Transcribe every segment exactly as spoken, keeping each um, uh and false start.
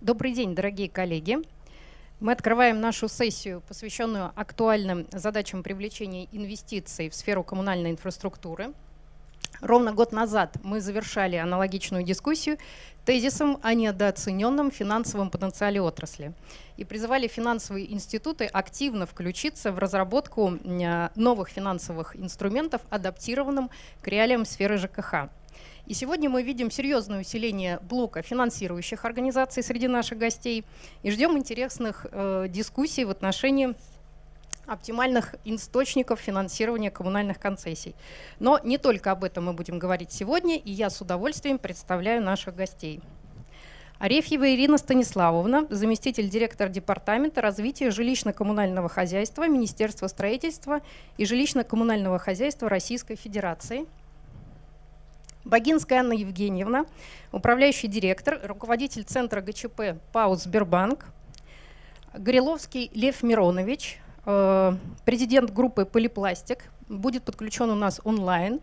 Добрый день, дорогие коллеги. Мы открываем нашу сессию, посвященную актуальным задачам привлечения инвестиций в сферу коммунальной инфраструктуры. Ровно год назад мы завершали аналогичную дискуссию тезисом о недооцененном финансовом потенциале отрасли и призывали финансовые институты активно включиться в разработку новых финансовых инструментов, адаптированным к реалиям сферы ЖКХ. И сегодня мы видим серьезное усиление блока финансирующих организаций среди наших гостей и ждем интересных э, дискуссий в отношении оптимальных источников финансирования коммунальных концессий. Но не только об этом мы будем говорить сегодня, и я с удовольствием представляю наших гостей. Арефьева Ирина Станиславовна, заместитель директора Департамента развития жилищно-коммунального хозяйства Министерства строительства и жилищно-коммунального хозяйства Российской Федерации. Богинская Анна Евгеньевна, управляющий директор, руководитель центра ГЧП ПАО «Сбербанк». Гореловский Лев Миронович, президент группы «Полипластик», будет подключен у нас онлайн.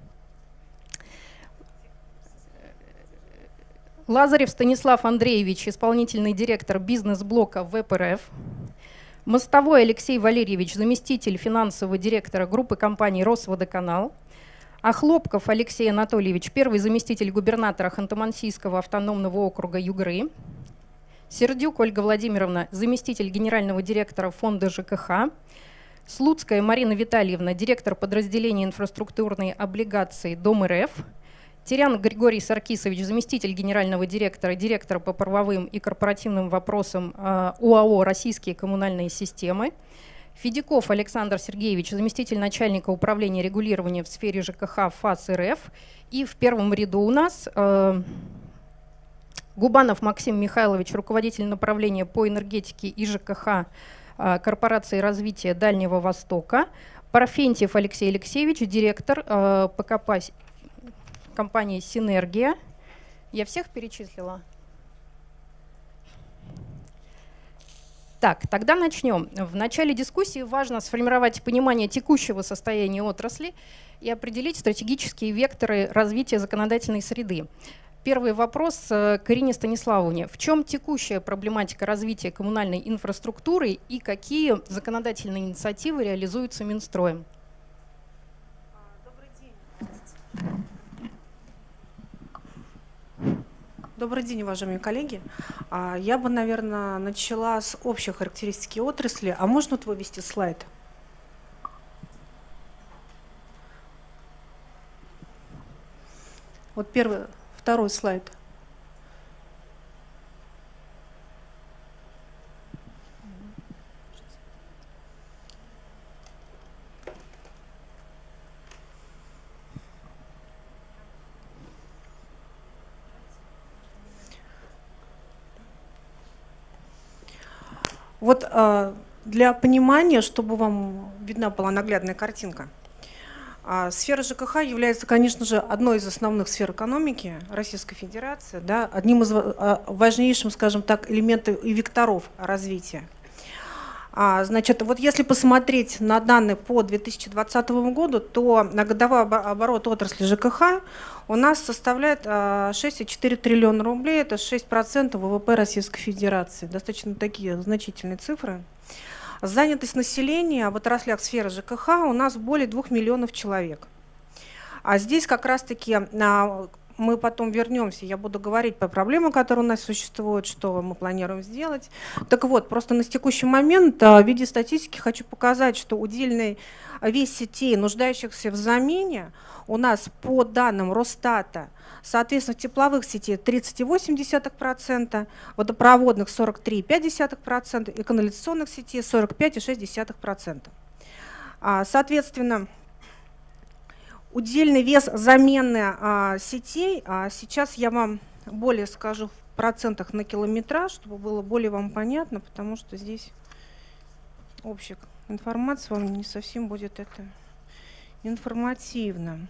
Лазарев Станислав Андреевич, исполнительный директор бизнес-блока ВЭП-РФ. Мостовой Алексей Валерьевич, заместитель финансового директора группы компаний «Росводоканал». Охлопков Алексей Анатольевич, первый заместитель губернатора Ханты-Мансийского автономного округа Югры. Сердюк Ольга Владимировна, заместитель генерального директора фонда ЖКХ. Слуцкая Марина Витальевна, директор подразделения инфраструктурной облигации Дом РФ. Терян Григорий Саркисович, заместитель генерального директора, директор по правовым и корпоративным вопросам ОАО «Российские коммунальные системы». Федяков Александр Сергеевич, заместитель начальника управления регулирования в сфере ЖКХ ФАС РФ. И в первом ряду у нас э, Губанов Максим Михайлович, руководитель направления по энергетике и ЖКХ э, корпорации развития Дальнего Востока. Парфентьев Алексей Алексеевич, директор э, ПКП компании «Синергия». Я всех перечислила? Так, тогда начнем. В начале дискуссии важно сформировать понимание текущего состояния отрасли и определить стратегические векторы развития законодательной среды. Первый вопрос к Ирине Станиславовне. В чем текущая проблематика развития коммунальной инфраструктуры и какие законодательные инициативы реализуются Минстроем? Добрый день. Добрый день, уважаемые коллеги. Я бы, наверное, начала с общей характеристики отрасли. А можно вот вывести слайд? Вот первый, второй слайд. Вот э, для понимания, чтобы вам видна была наглядная картинка, э, сфера ЖКХ является, конечно же, одной из основных сфер экономики Российской Федерации, да, одним из э, важнейших, скажем так, элементов и векторов развития. А, значит, вот если посмотреть на данные по две тысячи двадцатому году, то на годовой оборот отрасли ЖКХ у нас составляет шесть целых четыре десятых триллиона рублей, это шесть процентов ВВП Российской Федерации. Достаточно такие значительные цифры. Занятость населения в отраслях сферы ЖКХ у нас более двух миллионов человек. А здесь как раз-таки мы потом вернемся, я буду говорить по проблемам, которые у нас существуют, что мы планируем сделать. Так вот, просто на текущий момент в виде статистики хочу показать, что удельный вес сетей, нуждающихся в замене, у нас по данным Росстата, соответственно, тепловых сетей тридцать целых восемь десятых процента, водопроводных сорок три целых пять десятых процента и канализационных сетей сорок пять целых шесть десятых процента. Соответственно, удельный вес замены а, сетей, а сейчас я вам более скажу в процентах на километраж, чтобы было более вам понятно, потому что здесь общая информация вам не совсем будет это информативно.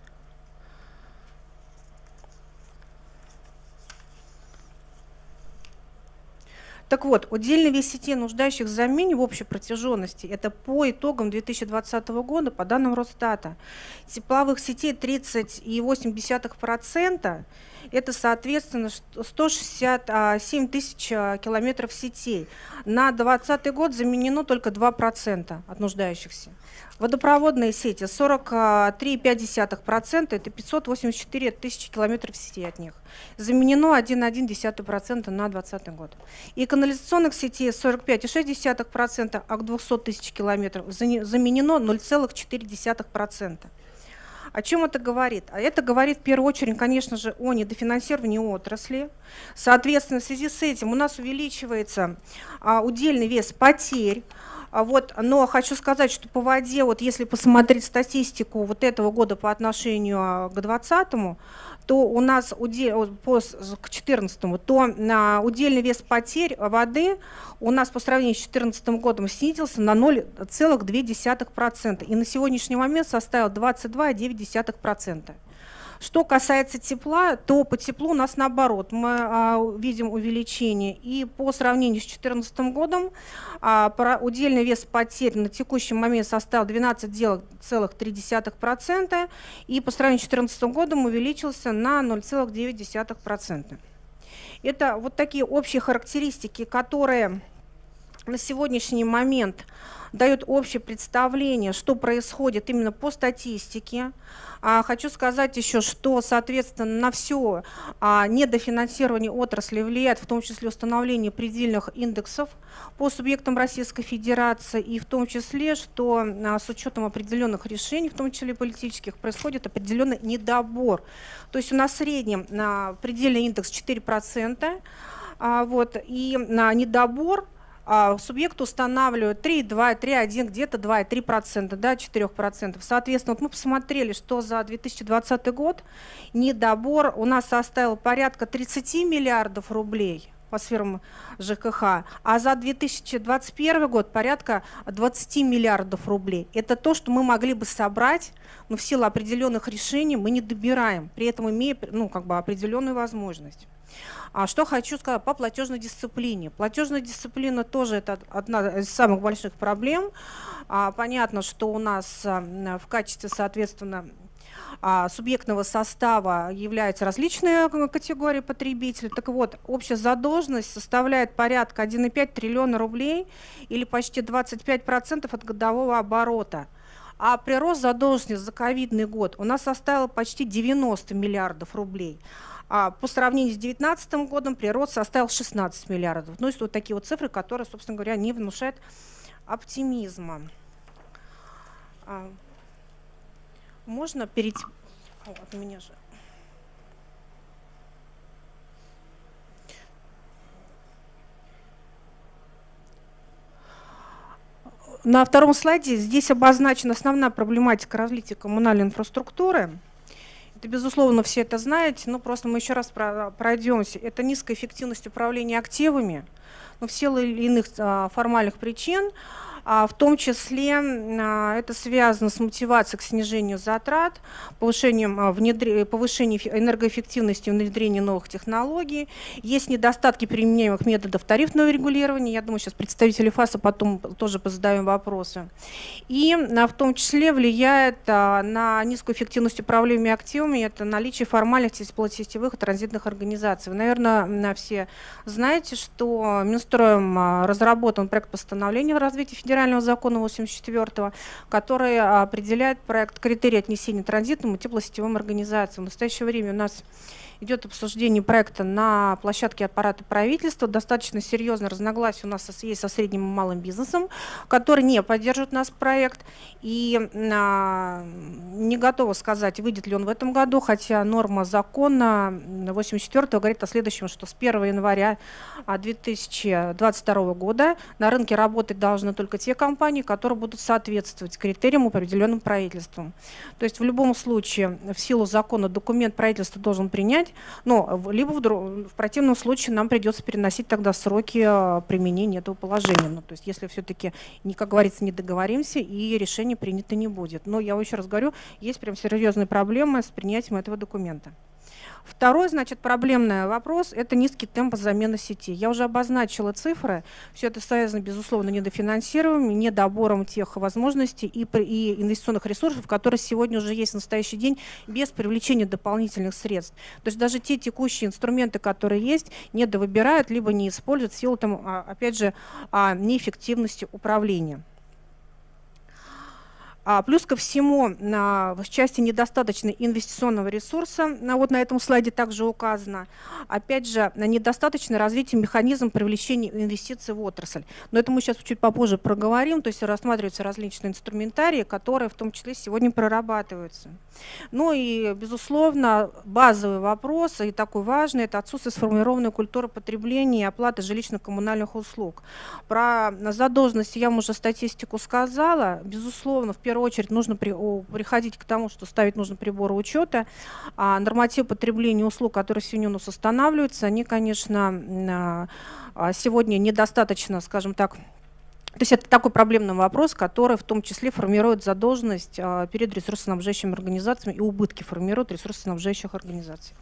Так вот, удельный вес сетей, нуждающих в замене в общей протяженности, это по итогам две тысячи двадцатого года, по данным Росстата, тепловых сетей тридцать целых восемь десятых процента Это, соответственно, сто шестьдесят семь тысяч километров сетей. На двадцатый год заменено только два процента от нуждающихся. Водопроводные сети сорок три и пять десятых процента, это пятьсот восемьдесят четыре тысячи километров сетей от них. Заменено один целых одна десятая процента на двадцатый год. И канализационных сетей сорок пять и шесть десятых процента, а к двухсот тысяч километров заменено ноль целых четыре десятых процента. О чем это говорит? А это говорит в первую очередь, конечно же, о недофинансировании отрасли. Соответственно, в связи с этим у нас увеличивается а, удельный вес потерь. А вот, но хочу сказать, что по воде, вот если посмотреть статистику вот этого года по отношению к двадцатому, то у нас удел, по, к четырнадцатому, то на удельный вес потерь воды у нас по сравнению с две тысячи четырнадцатым годом снизился на ноль целых две десятых процента и на сегодняшний момент составил двадцать два и девять десятых процента. Что касается тепла, то по теплу у нас наоборот, мы а, видим увеличение. И по сравнению с две тысячи четырнадцатым годом а, удельный вес потерь на текущий момент составил двенадцать целых три десятых процента и по сравнению с две тысячи четырнадцатым годом увеличился на ноль целых девять десятых процента. Это вот такие общие характеристики, которые на сегодняшний момент дают общее представление, что происходит именно по статистике. А, хочу сказать еще, что, соответственно, на все а, недофинансирование отрасли влияет, в том числе установление предельных индексов по субъектам Российской Федерации, и в том числе, что а, с учетом определенных решений, в том числе политических, происходит определенный недобор. То есть у нас в среднем а, предельный индекс четыре процента, а, вот, и а, недобор А, субъект устанавливают три и два, три и один, где-то два и три процента, да, четыре процента. Соответственно, вот мы посмотрели, что за две тысячи двадцатый год недобор у нас составил порядка тридцати миллиардов рублей по сферам ЖКХ, а за две тысячи двадцать первый год порядка двадцати миллиардов рублей. Это то, что мы могли бы собрать, но в силу определенных решений мы не добираем, при этом имея, ну, как бы определенную возможность. А что хочу сказать по платежной дисциплине. Платежная дисциплина тоже это одна из самых больших проблем. А, понятно, что у нас а, в качестве, соответственно, а, субъектного состава являются различные категории потребителей. Так вот, общая задолженность составляет порядка одного и пяти десятых триллиона рублей или почти двадцать пять процентов от годового оборота. А прирост задолженности за ковидный год у нас составил почти девяносто миллиардов рублей. А по сравнению с две тысячи девятнадцатым годом прирост составил шестнадцать миллиардов. Ну, есть вот такие вот цифры, которые, собственно говоря, не внушают оптимизма. А, можно перейти... О, от меня же. На втором слайде здесь обозначена основная проблематика развития коммунальной инфраструктуры. Это, безусловно, все это знаете, но просто мы еще раз пройдемся. Это низкая эффективность управления активами, но в силу иных формальных причин, в том числе это связано с мотивацией к снижению затрат, повышением, внедр... повышением энергоэффективности и внедрения новых технологий. Есть недостатки применяемых методов тарифного регулирования. Я думаю, сейчас представители ФАСа потом тоже позадаем вопросы. И в том числе влияет на низкую эффективность управления активами это наличие формальных теплосетевых и транзитных организаций. Вы, наверное, все знаете, что Минстроем разработан проект постановления в развитии федерального Федерального закона восемьдесят четвёртого, который определяет проект критерии отнесения транзитным и теплосетевым организациям. В настоящее время у нас идет обсуждение проекта на площадке аппарата правительства. Достаточно серьезное разногласие у нас есть со средним и малым бизнесом, который не поддерживает наш проект. И а, не готова сказать, выйдет ли он в этом году, хотя норма закона восемьдесят четвёртого говорит о следующем, что с первого января две тысячи двадцать второго года на рынке работать должны только те компании, которые будут соответствовать критериям, определенным правительством. То есть в любом случае в силу закона документ правительства должен принять, но либо в, в противном случае нам придется переносить тогда сроки применения этого положения. Ну, то есть если все-таки, как говорится, не договоримся и решение принято не будет. Но я еще раз говорю, есть прям серьезные проблемы с принятием этого документа. Второй, значит, проблемный вопрос – это низкий темп замены сети. Я уже обозначила цифры. Все это связано, безусловно, недофинансированием, недобором тех возможностей и, и инвестиционных ресурсов, которые сегодня уже есть в настоящий день без привлечения дополнительных средств. То есть даже те текущие инструменты, которые есть, недовыбирают, либо не используют в силу, там, опять же, неэффективности управления. А плюс ко всему, на, в части недостаточно инвестиционного ресурса, на, вот на этом слайде также указано, опять же, недостаточное развитие механизма привлечения инвестиций в отрасль. Но это мы сейчас чуть попозже проговорим, то есть рассматриваются различные инструментарии, которые в том числе сегодня прорабатываются. Ну и, безусловно, базовый вопрос, и такой важный, это отсутствие сформированной культуры потребления и оплаты жилищно-коммунальных услуг. Про задолженность я вам уже статистику сказала. Безусловно, в первую В первую очередь нужно при, о, приходить к тому, что ставить нужно приборы учета. А норматив потребления услуг, которые сегодня у нас устанавливаются, они, конечно, сегодня недостаточно, скажем так. То есть это такой проблемный вопрос, который в том числе формирует задолженность перед ресурсоснабжающими организациями и убытки формируют ресурсоснабжающих организаций.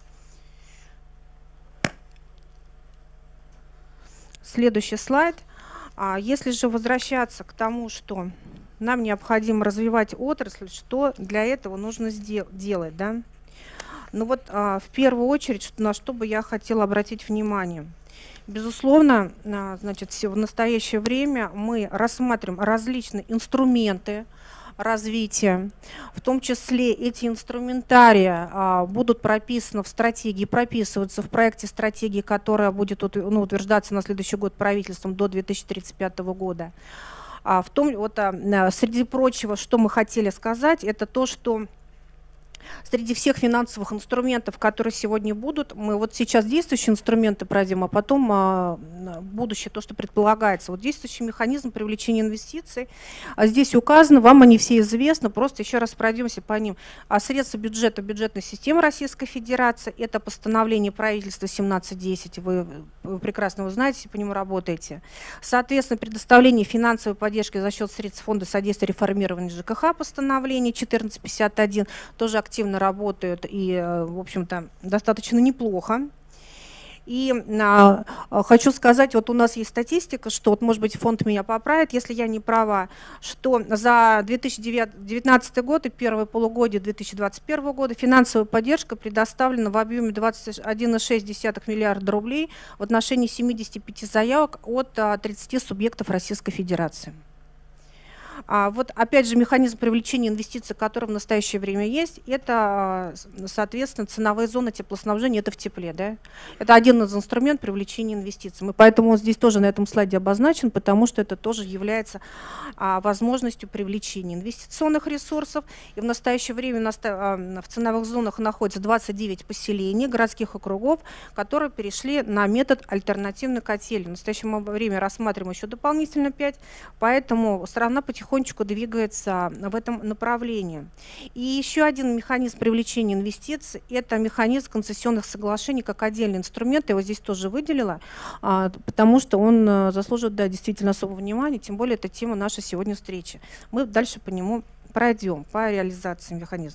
Следующий слайд. Если же возвращаться к тому, что нам необходимо развивать отрасль, что для этого нужно делать, да? Ну вот а, в первую очередь, на что бы я хотела обратить внимание. Безусловно, а, значит, в настоящее время мы рассматриваем различные инструменты развития, в том числе эти инструментарии а, будут прописаны в стратегии, прописываются в проекте стратегии, которая будет ну, утверждаться на следующий год правительством до две тысячи тридцать пятого года. А в том, вот, а, среди прочего, что мы хотели сказать, это то, что среди всех финансовых инструментов, которые сегодня будут, мы вот сейчас действующие инструменты пройдем, а потом а, будущее, то, что предполагается. Вот действующий механизм привлечения инвестиций, а здесь указано, вам они все известны, просто еще раз пройдемся по ним. А средства бюджета бюджетной системы Российской Федерации, это постановление правительства семнадцать десять, вы, вы прекрасно вы знаете, по нему работаете. Соответственно, предоставление финансовой поддержки за счет средств фонда содействия реформированию ЖКХ постановление четырнадцать пятьдесят один, тоже активно работают и, в общем-то, достаточно неплохо. И а, хочу сказать, вот у нас есть статистика, что, вот, может быть, фонд меня поправит, если я не права, что за две тысячи девятнадцатый год и первое полугодие две тысячи двадцать первого года финансовая поддержка предоставлена в объеме двадцать один и шесть десятых миллиарда рублей в отношении семидесяти пяти заявок от а, тридцати субъектов Российской Федерации. А вот опять же механизм привлечения инвестиций, который в настоящее время есть, это, соответственно, ценовые зоны теплоснабжения, это в тепле. Да? Это один из инструментов привлечения инвестиций. Мы поэтому здесь тоже на этом слайде обозначен, потому что это тоже является а, возможностью привлечения инвестиционных ресурсов. И в настоящее время на, а, в ценовых зонах находится двадцать девять поселений, городских округов, которые перешли на метод альтернативной котельной. В настоящее время рассматриваем еще дополнительно пять, поэтому страна потихоньку потихонечку двигается в этом направлении. И еще один механизм привлечения инвестиций – это механизм концессионных соглашений как отдельный инструмент. Я его здесь тоже выделила, потому что он заслуживает, да, действительно особого внимания, тем более это тема нашей сегодня встречи. Мы дальше по нему пройдем, по реализации механизма.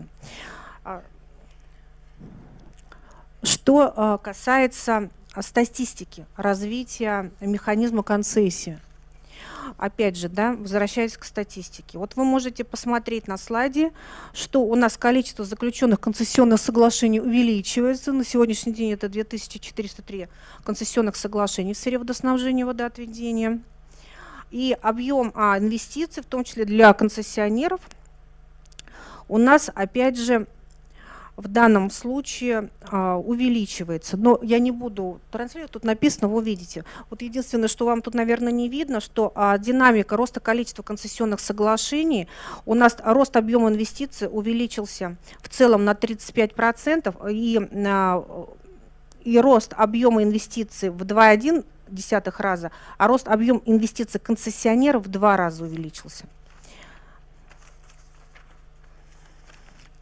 Что касается статистики развития механизма концессии. Опять же, да, возвращаясь к статистике. Вот вы можете посмотреть на слайде, что у нас количество заключенных концессионных соглашений увеличивается. На сегодняшний день это две тысячи четыреста три концессионных соглашений в сфере водоснабжения и водоотведения. И объем а, инвестиций, в том числе для концессионеров, у нас, опять же, в данном случае а, увеличивается. Но я не буду транслировать, тут написано, вы увидите. Вот единственное, что вам тут, наверное, не видно, что а, динамика роста количества концессионных соглашений, у нас рост объема инвестиций увеличился в целом на тридцать пять процентов, и, а, и рост объема инвестиций в два и одна десятых раза, а рост объема инвестиций концессионеров в два раза увеличился.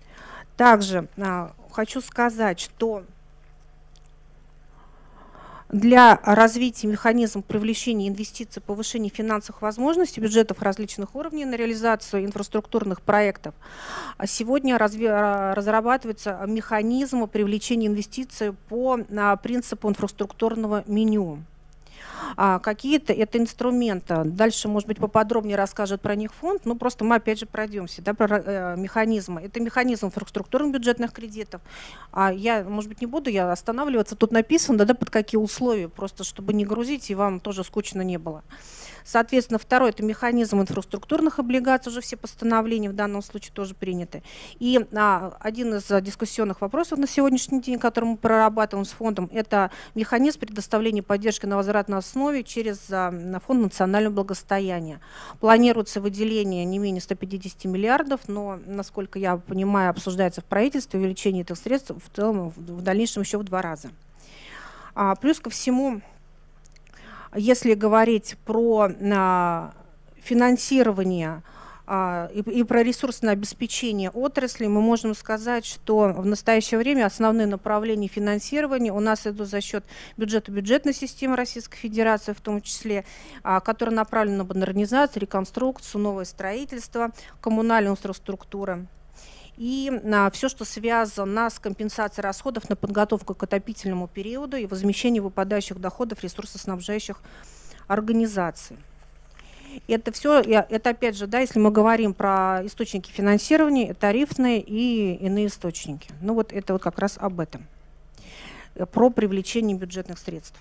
Также а, хочу сказать, что для развития механизма привлечения инвестиций, повышения финансовых возможностей бюджетов различных уровней на реализацию инфраструктурных проектов сегодня разрабатывается механизм привлечения инвестиций по принципу инфраструктурного меню. А какие-то это инструменты. Дальше, может быть, поподробнее расскажет про них фонд, но просто мы опять же пройдемся, да, про э, механизмы. Это механизм инфраструктурных бюджетных кредитов. А я, может быть, не буду я останавливаться. Тут написано, да, да, под какие условия, просто чтобы не грузить и вам тоже скучно не было. Соответственно, второй – это механизм инфраструктурных облигаций, уже все постановления в данном случае тоже приняты. И а, один из дискуссионных вопросов на сегодняшний день, который мы прорабатываем с фондом, это механизм предоставления поддержки на возвратной основе через а, фонд национального благосостояния. Планируется выделение не менее ста пятидесяти миллиардов, но, насколько я понимаю, обсуждается в правительстве увеличение этих средств в целом в дальнейшем еще в два раза. А, плюс ко всему, если говорить про а, финансирование а, и, и про ресурсное обеспечение отрасли, мы можем сказать, что в настоящее время основные направления финансирования у нас идут за счет бюджета бюджетной системы Российской Федерации, в том числе, а, которая направлена на модернизацию, реконструкцию, новое строительство, коммунальную инфраструктуру. И а, все, что связано с компенсацией расходов на подготовку к отопительному периоду и возмещение выпадающих доходов ресурсоснабжающих организаций. Это все, это опять же, да, если мы говорим про источники финансирования, тарифные и иные источники. Ну вот это вот как раз об этом, про привлечение бюджетных средств.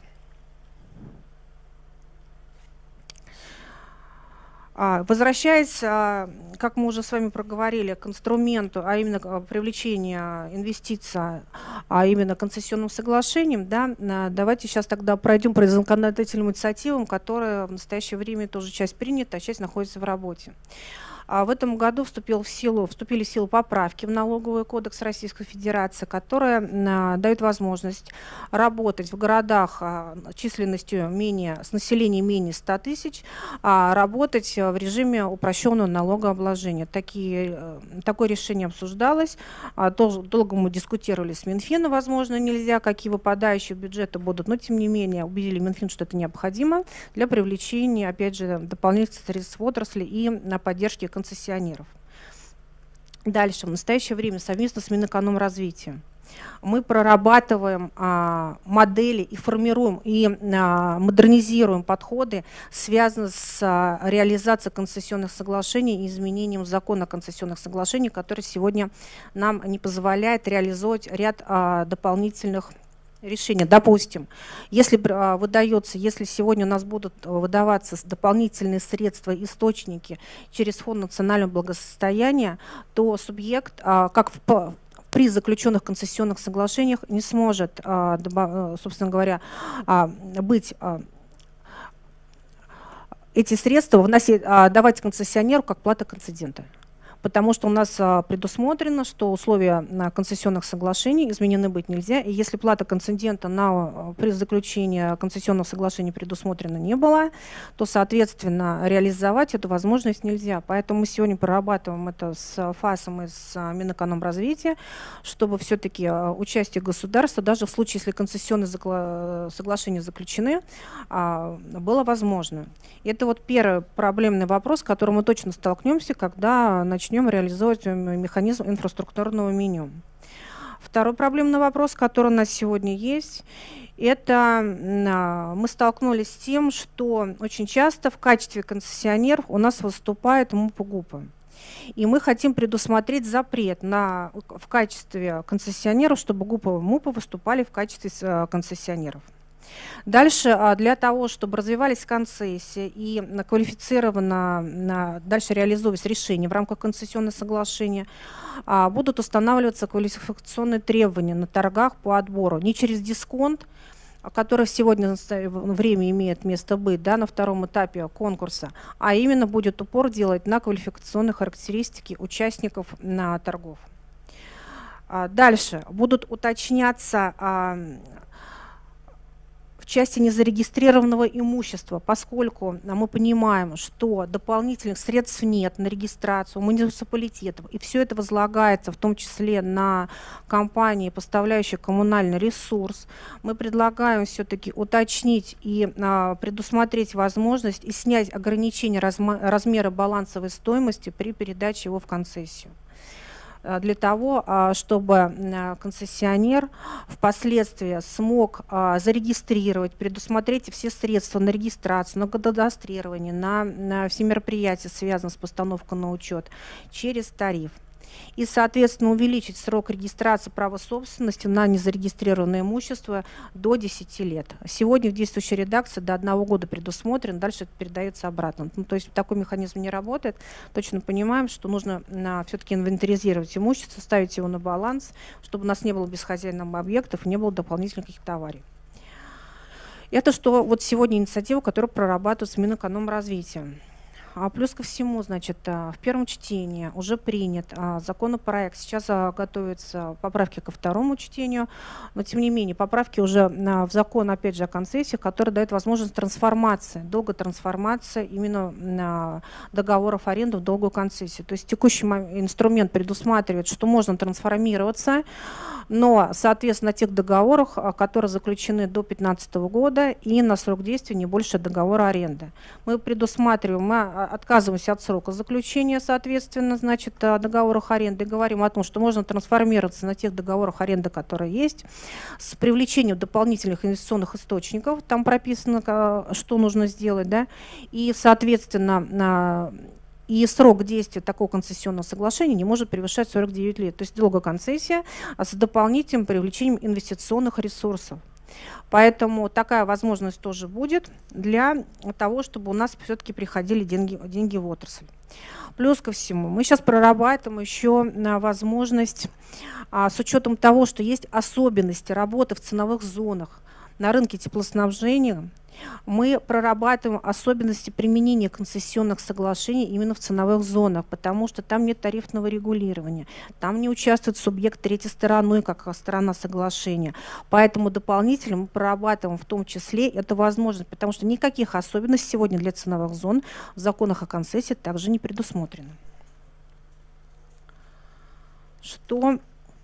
Возвращаясь, как мы уже с вами проговорили, к инструменту, а именно привлечения инвестиций, а именно концессионным соглашением, да, давайте сейчас тогда пройдем по законодательным инициативам, которые в настоящее время тоже часть принята, а часть находится в работе. В этом году вступил в силу, вступили в силу поправки в Налоговый кодекс Российской Федерации, которые а, дают возможность работать в городах а, численностью менее, с населением менее ста тысяч, а работать в режиме упрощенного налогообложения. Такие, такое решение обсуждалось, а, тоже, долго мы дискутировали с Минфином, возможно, нельзя, какие выпадающие бюджеты будут, но тем не менее убедили Минфин, что это необходимо для привлечения, опять же, дополнительных средств в отрасли и на поддержке концессионеров. Дальше, в настоящее время совместно с Минэкономразвитием мы прорабатываем а, модели и формируем и а, модернизируем подходы, связанные с а, реализацией концессионных соглашений и изменением закона о концессионных соглашениях, который сегодня нам не позволяет реализовать ряд а, дополнительных решения. Допустим, если а, выдается, если сегодня у нас будут выдаваться дополнительные средства, источники через фонд национального благосостояния, то субъект, а, как в при заключенных концессионных соглашениях, не сможет, а, собственно говоря, а, быть а, эти средства вносить, а, давать концессионеру как плата концедента. Потому что у нас а, предусмотрено, что условия на концессионных соглашений изменены быть нельзя. И если плата концедента на, при заключении концессионного соглашения предусмотрена не была, то, соответственно, реализовать эту возможность нельзя. Поэтому мы сегодня прорабатываем это с ФАСом и с Минэкономразвития, чтобы все-таки участие государства, даже в случае, если концессионные соглашения заключены, а, было возможно. И это вот первый проблемный вопрос, с которым мы точно столкнемся, когда начнем реализовывать механизм инфраструктурного меню. Второй проблемный вопрос, который у нас сегодня есть, это мы столкнулись с тем, что очень часто в качестве концессионеров у нас выступает МУП-ГУПы. И мы хотим предусмотреть запрет на, в качестве концессионеров, чтобы ГУПы и МУПы выступали в качестве концессионеров. Дальше, для того, чтобы развивались концессии и квалифицированно дальше реализовывать решения в рамках концессионного соглашения, будут устанавливаться квалификационные требования на торгах по отбору не через дисконт, который сегодня время имеет место быть, да, на втором этапе конкурса, а именно будет упор делать на квалификационные характеристики участников на торгов. Дальше будут уточняться в части незарегистрированного имущества, поскольку мы понимаем, что дополнительных средств нет на регистрацию муниципалитетов, и все это возлагается в том числе на компании, поставляющие коммунальный ресурс, мы предлагаем все-таки уточнить и а, предусмотреть возможность и снять ограничение размера балансовой стоимости при передаче его в концессию, для того, чтобы концессионер впоследствии смог зарегистрировать, предусмотреть все средства на регистрацию, на кадастрирование, на, на все мероприятия, связанные с постановкой на учет, через тариф. И, соответственно, увеличить срок регистрации права собственности на незарегистрированное имущество до десяти лет. Сегодня в действующей редакции до одного года предусмотрен, дальше это передается обратно. Ну, то есть такой механизм не работает. Точно понимаем, что нужно все-таки инвентаризировать имущество, ставить его на баланс, чтобы у нас не было бесхозяйных объектов, не было дополнительных каких-то аварий. Это что вот сегодня инициатива, которая прорабатывается Минэкономразвития. А плюс ко всему, значит, в первом чтении уже принят законопроект. Сейчас готовятся поправки ко второму чтению, но тем не менее поправки уже в закон, опять же, о концессиях, который дает возможность трансформации, долгой трансформации именно договоров аренды в долгую концессию. То есть текущий инструмент предусматривает, что можно трансформироваться, но, соответственно, на тех договорах, которые заключены до две тысячи пятнадцатого года и на срок действия не больше договора аренды. Мы предусматриваем, мы отказываемся от срока заключения, соответственно, значит, о договорах аренды, и говорим о том, что можно трансформироваться на тех договорах аренды, которые есть, с привлечением дополнительных инвестиционных источников, там прописано, что нужно сделать, да, и, соответственно, и срок действия такого концессионного соглашения не может превышать сорок девять лет. То есть долгая концессия с дополнительным привлечением инвестиционных ресурсов. Поэтому такая возможность тоже будет для того, чтобы у нас все-таки приходили деньги, деньги в отрасль. Плюс ко всему, мы сейчас прорабатываем еще возможность, с учетом того, что есть особенности работы в ценовых зонах на рынке теплоснабжения, мы прорабатываем особенности применения концессионных соглашений именно в ценовых зонах, потому что там нет тарифного регулирования, там не участвует субъект третьей стороны, как сторона соглашения. Поэтому дополнительно мы прорабатываем в том числе эту возможность, потому что никаких особенностей сегодня для ценовых зон в законах о концессии также не предусмотрено. Что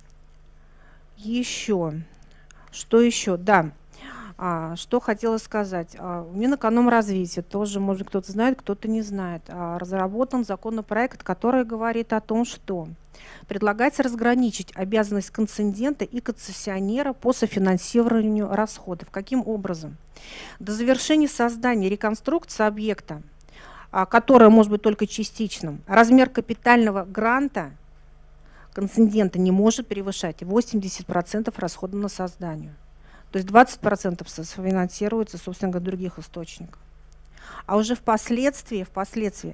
еще? Что еще? Да. А, что хотела сказать. А, в Минэкономразвития тоже, может, кто-то знает, кто-то не знает, а, разработан законопроект, который говорит о том, что предлагается разграничить обязанность концедента и концессионера по софинансированию расходов. Каким образом? До завершения создания реконструкции объекта, а, которая может быть только частичным, размер капитального гранта концедента не может превышать восемьдесят процентов расходов на создание. То есть двадцать процентов софинансируется, собственно говоря, других источников. А уже впоследствии, впоследствии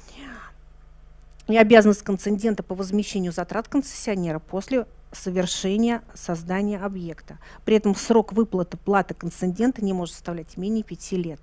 и обязанность концедента по возмещению затрат концессионера после совершения создания объекта. При этом срок выплаты платы концедента не может составлять менее пяти лет.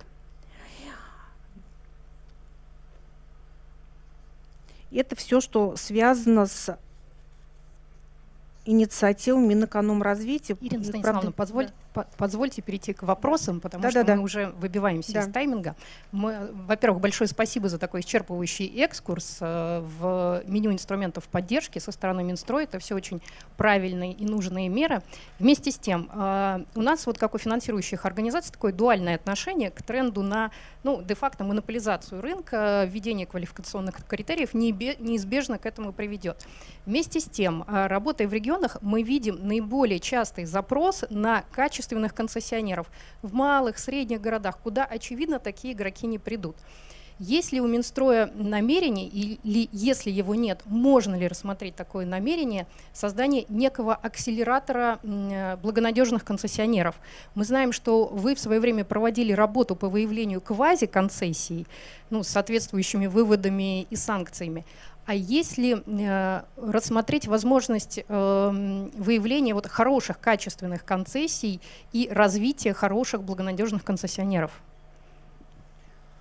Это все, что связано с инициативу Минэкономразвития. Ирина Станиславовна, позволь, да. позвольте перейти к вопросам, потому да, что да, мы да. уже выбиваемся да. из тайминга. Во-первых, большое спасибо за такой исчерпывающий экскурс в меню инструментов поддержки со стороны Минстроя. Это все очень правильные и нужные меры. Вместе с тем, у нас, вот как у финансирующих организаций, такое дуальное отношение к тренду на ну, де-факто монополизацию рынка, введение квалификационных критериев неизбежно к этому приведет. Вместе с тем, работая в регионах, мы видим наиболее частый запрос на качественных концессионеров в малых, средних городах, куда, очевидно, такие игроки не придут. Есть ли у Минстроя намерение, или если его нет, можно ли рассмотреть такое намерение создания некого акселератора благонадежных концессионеров? Мы знаем, что вы в свое время проводили работу по выявлению квази-концессий, ну, с соответствующими выводами и санкциями. А если э, рассмотреть возможность э, выявления вот хороших, качественных концессий и развития хороших, благонадежных концессионеров?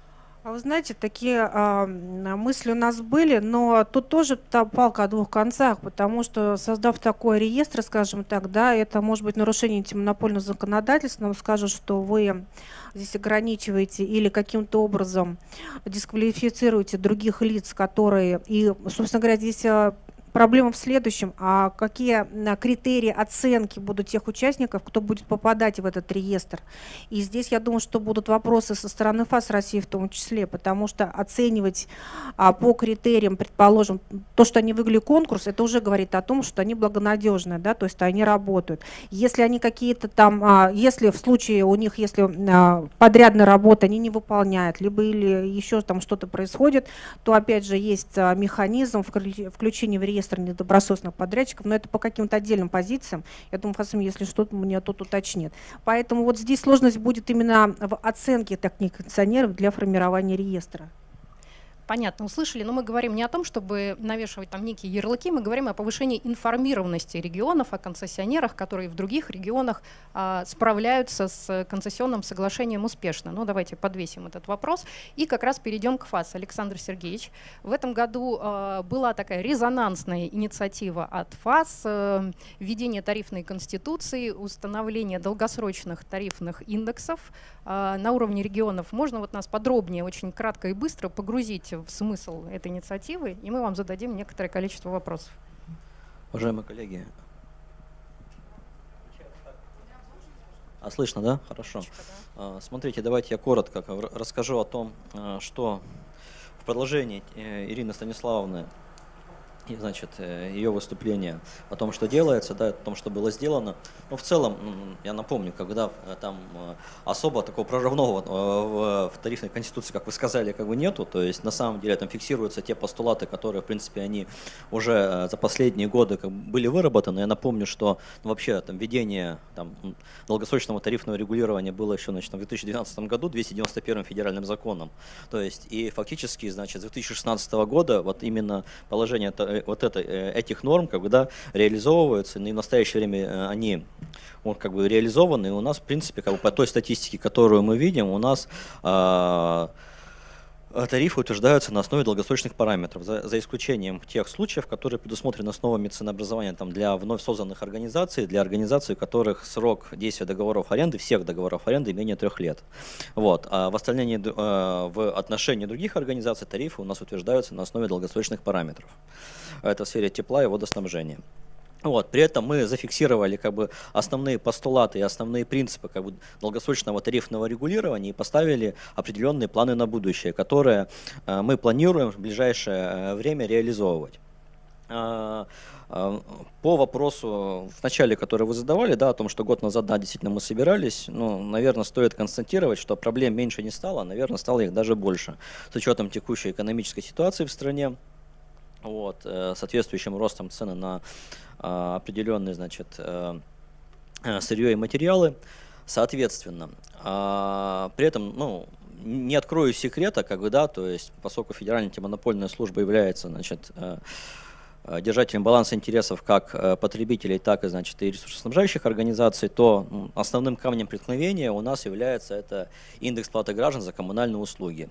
А вы знаете, такие а, мысли у нас были, но тут тоже та палка о двух концах, потому что, создав такой реестр, скажем так, да, это может быть нарушение антимонопольного законодательства, нам скажут, что вы здесь ограничиваете или каким-то образом дисквалифицируете других лиц, которые, и, собственно говоря, здесь проблема в следующем, а какие критерии оценки будут тех участников, кто будет попадать в этот реестр. И здесь, я думаю, что будут вопросы со стороны ФАС России в том числе, потому что оценивать а, по критериям, предположим, то, что они выиграли конкурс, это уже говорит о том, что они благонадежные, да, то есть они работают. Если они какие-то там, а, если в случае у них, если а, подрядная работа они не выполняют, либо или еще там что-то происходит, то опять же есть а, механизм включения в реестр недобросовестных подрядчиков, но это по каким-то отдельным позициям. Я думаю, Фасим, если что-то, мне тут уточнит. Поэтому вот здесь сложность будет именно в оценке таких концессионеров для формирования реестра. Понятно, услышали, но мы говорим не о том, чтобы навешивать там некие ярлыки, мы говорим о повышении информированности регионов о концессионерах, которые в других регионах а, справляются с концессионным соглашением успешно. Ну, давайте подвесим этот вопрос и как раз перейдем к ФАС. Александр Сергеевич, в этом году а, была такая резонансная инициатива от ФАС, а, введение тарифной конституции, установление долгосрочных тарифных индексов а, на уровне регионов. Можно вот нас подробнее, очень кратко и быстро погрузить в смысл этой инициативы, и мы вам зададим некоторое количество вопросов. Уважаемые коллеги. А слышно, да? Хорошо. Да. Смотрите, давайте я коротко расскажу о том, что в продолжении Ирины Станиславовны и, значит, ее выступление о том, что делается, да, о том, что было сделано. Но в целом, я напомню, когда там особо такого прорывного в тарифной конституции, как вы сказали, как бы нету, то есть на самом деле там фиксируются те постулаты, которые, в принципе, они уже за последние годы как бы были выработаны. Я напомню, что ну, вообще там введение там, долгосрочного тарифного регулирования было еще, значит, в две тысячи двенадцатом году двести девяносто первым федеральным законом. То есть и фактически, значит, с две тысячи шестнадцатого года вот именно положение вот это, этих норм как бы, да, реализовываются, и в настоящее время они вот, как бы реализованы, и у нас, в принципе, как бы, по той статистике, которую мы видим, у нас э, тарифы утверждаются на основе долгосрочных параметров, за, за исключением тех случаев, которые предусмотрены основами ценообразования там, для вновь созданных организаций, для организаций, у которых срок действия договоров аренды, всех договоров аренды менее трех лет. Вот. А в, остальные, э, в отношении других организаций тарифы у нас утверждаются на основе долгосрочных параметров. Это в сфере тепла и водоснабжения. Вот, при этом мы зафиксировали как бы, основные постулаты и основные принципы как бы, долгосрочного тарифного регулирования и поставили определенные планы на будущее, которые э, мы планируем в ближайшее время реализовывать. Э, э, по вопросу в начале, который вы задавали, да, о том, что год назад да, действительно мы собирались, ну, наверное, стоит констатировать, что проблем меньше не стало, а, наверное, стало их даже больше. С учетом текущей экономической ситуации в стране, вот, э, соответствующим ростом цены на определенные, значит, сырье и материалы, соответственно. При этом, ну, не открою секрета, как бы, да, то есть, поскольку Федеральная антимонопольная служба является, значит, держателем баланса интересов как потребителей, так и, значит, и ресурсоснабжающих организаций, то основным камнем преткновения у нас является это индекс платы граждан за коммунальные услуги.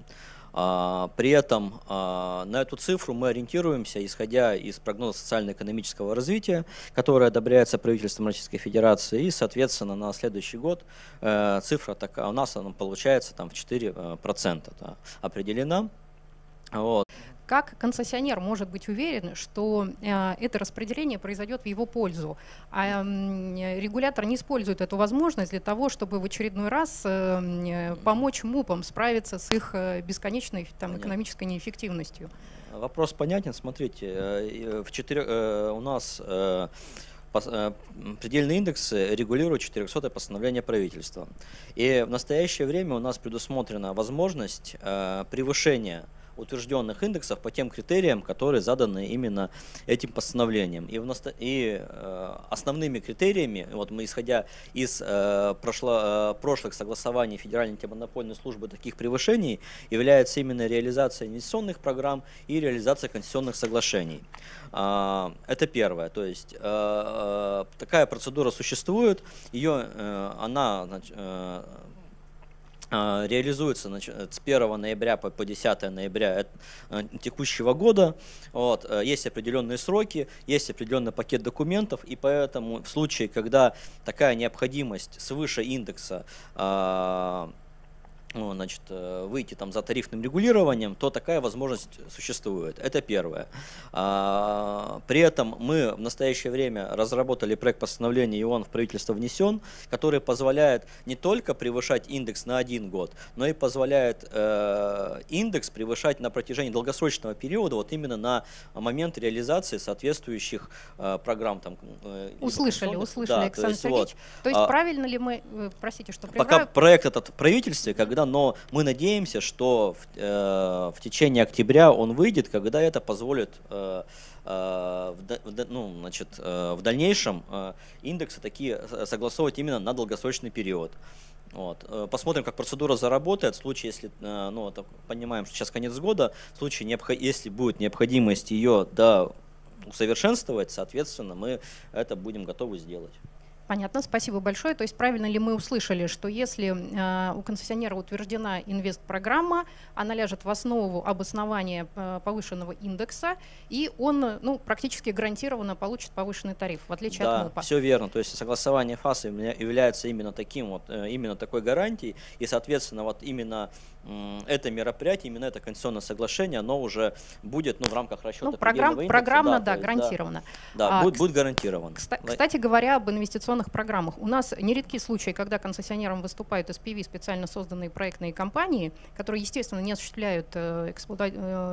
При этом на эту цифру мы ориентируемся, исходя из прогноза социально-экономического развития, которое одобряется правительством Российской Федерации, и, соответственно, на следующий год цифра такая у нас она получается там, в четыре процента да, определена. Вот. Как концессионер может быть уверен, что э, это распределение произойдет в его пользу, а э, регулятор не использует эту возможность для того, чтобы в очередной раз э, помочь МУПам справиться с их э, бесконечной там, экономической неэффективностью? Вопрос понятен. Смотрите, в четыре, э, у нас э, предельные индексы регулируют четырехсотое постановление правительства. И в настоящее время у нас предусмотрена возможность э, превышения утвержденных индексов по тем критериям, которые заданы именно этим постановлением. И, в насто... и э, основными критериями, вот мы исходя из э, прошло... э, прошлых согласований Федеральной антимонопольной службы таких превышений, является именно реализация инвестиционных программ и реализация концессионных соглашений. Э, это первое. То есть э, э, такая процедура существует, ее, э, она значит, э, реализуется значит, с первого ноября по, по десятое ноября текущего года. Вот, есть определенные сроки, есть определенный пакет документов, и поэтому в случае, когда такая необходимость свыше индекса ну, значит, выйти там за тарифным регулированием, то такая возможность существует. Это первое. А, при этом мы в настоящее время разработали проект постановления, и он в правительство внесен, который позволяет не только превышать индекс на один год, но и позволяет э, индекс превышать на протяжении долгосрочного периода, вот именно на момент реализации соответствующих э, программ. Там, э, услышали, услышали, да, Александр то Сергеевич. Вот, то есть а, правильно ли мы, простите, что прерываю? Пока проект этот в правительстве, когда но мы надеемся, что в, э, в течение октября он выйдет, когда это позволит э, э, в, в, ну, значит, э, в дальнейшем э, индексы такие согласовывать именно на долгосрочный период. Вот. Посмотрим, как процедура заработает. В случае, если, ну, это, понимаем, что сейчас конец года, в случае, если будет необходимость ее да, усовершенствовать, соответственно, мы это будем готовы сделать. Понятно, спасибо большое. То есть правильно ли мы услышали, что если э, у концессионера утверждена инвестпрограмма, она ляжет в основу обоснования э, повышенного индекса, и он ну, практически гарантированно получит повышенный тариф, в отличие да, от МУПа? Все верно. То есть согласование ФАС является именно таким вот, именно такой гарантией, и, соответственно, вот именно это мероприятие, именно это конституционное соглашение, оно уже будет ну, в рамках расчета ну, программ, индекса. Программно, да, да, есть, гарантированно. Да, да а, будет, будет гарантировано. Кстати, кстати говоря, об инвестиционных программах. У нас нередки случаи, когда концессионером выступают эс пи ви, специально созданные проектные компании, которые, естественно, не осуществляют э, эксплуата...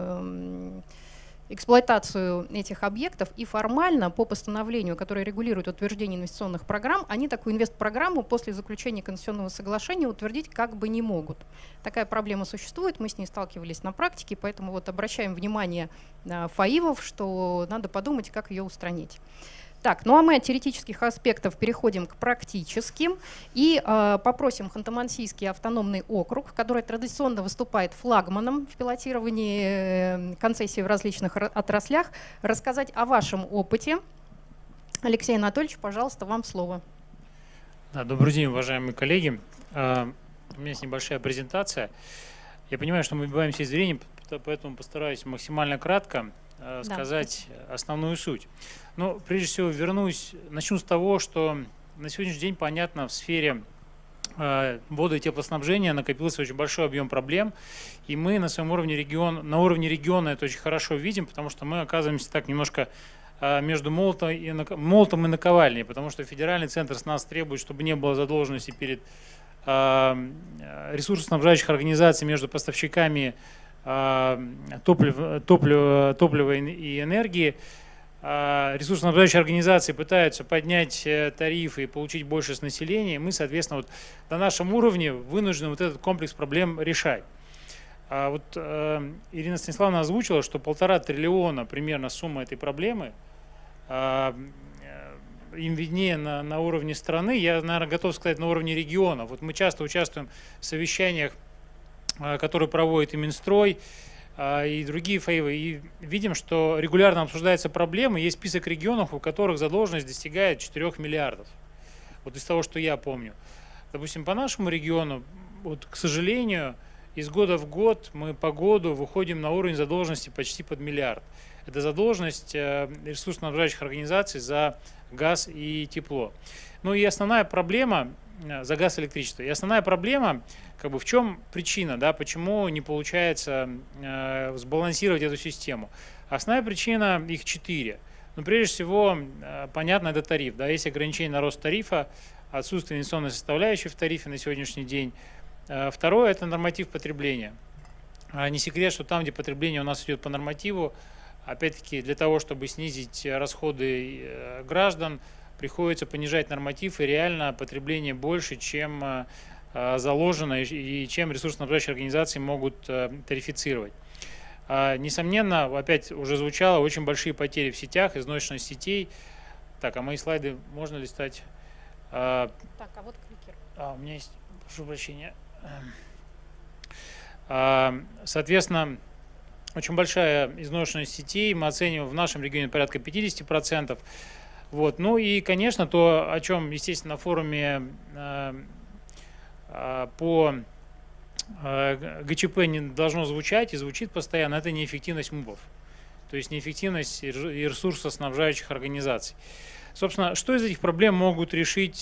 э, эксплуатацию этих объектов, и формально по постановлению, которое регулирует утверждение инвестиционных программ, они такую инвестпрограмму после заключения концессионного соглашения утвердить как бы не могут. Такая проблема существует, мы с ней сталкивались на практике, поэтому вот обращаем внимание ФАИВов, что надо подумать, как ее устранить. Так, ну а мы от теоретических аспектов переходим к практическим и э, попросим Ханты-Мансийский автономный округ, который традиционно выступает флагманом в пилотировании э, концессий в различных отраслях, рассказать о вашем опыте. Алексей Анатольевич, пожалуйста, вам слово. Да, добрый день, уважаемые коллеги. Uh, у меня есть небольшая презентация. Я понимаю, что мы выбиваемся из времени, поэтому постараюсь максимально кратко uh, сказать да. основную суть. Но прежде всего вернусь, начну с того, что на сегодняшний день, понятно, в сфере э, воды и теплоснабжения накопился очень большой объем проблем, и мы на своем уровне регион, на уровне региона это очень хорошо видим, потому что мы оказываемся так немножко э, между молотом и, молотом и наковальней, потому что федеральный центр с нас требует, чтобы не было задолженности перед э, ресурсоснабжающих организаций между поставщиками э, топлив, топлива, топлива и энергии. Ресурсоснабжающие организации пытаются поднять тарифы и получить больше с населения, мы, соответственно, вот на нашем уровне вынуждены вот этот комплекс проблем решать. А вот э, Ирина Станиславовна озвучила, что полтора триллиона примерно сумма этой проблемы, э, им виднее на, на уровне страны, я, наверное, готов сказать, на уровне региона. Вот мы часто участвуем в совещаниях, э, которые проводит и Минстрой, и другие ФАИВы, и видим, что регулярно обсуждаются проблемы, есть список регионов, у которых задолженность достигает четырёх миллиардов. Вот из того, что я помню. Допустим, по нашему региону, вот, к сожалению, из года в год мы по году выходим на уровень задолженности почти под миллиард. Это задолженность ресурсоснабжающих организаций за газ и тепло. Ну и основная проблема, за газ и электричество, и основная проблема, как бы в чем причина, да, почему не получается э, сбалансировать эту систему. Основная причина, их четыре. Но прежде всего, э, понятно, это тариф. Да, есть ограничение на рост тарифа, отсутствие инвестиционной составляющей в тарифе на сегодняшний день. Э, второе – это норматив потребления. А не секрет, что там, где потребление у нас идет по нормативу, опять-таки для того, чтобы снизить расходы э, граждан, приходится понижать норматив, и реально потребление больше, чем э, заложено и чем ресурсоснабжающие организации могут тарифицировать. Несомненно, опять уже звучало, очень большие потери в сетях, изношенность сетей. Так, а мои слайды можно листать? Так, а вот кликер. А, у меня есть, прошу прощения. Соответственно, очень большая изношенность сетей, мы оцениваем в нашем регионе порядка пятидесяти процентов. Вот. Ну и, конечно, то, о чем, естественно, на форуме по ГЧП не должно звучать и звучит постоянно, это неэффективность МУПов, то есть неэффективность и ресурсоснабжающих организаций. Собственно, что из этих проблем могут решить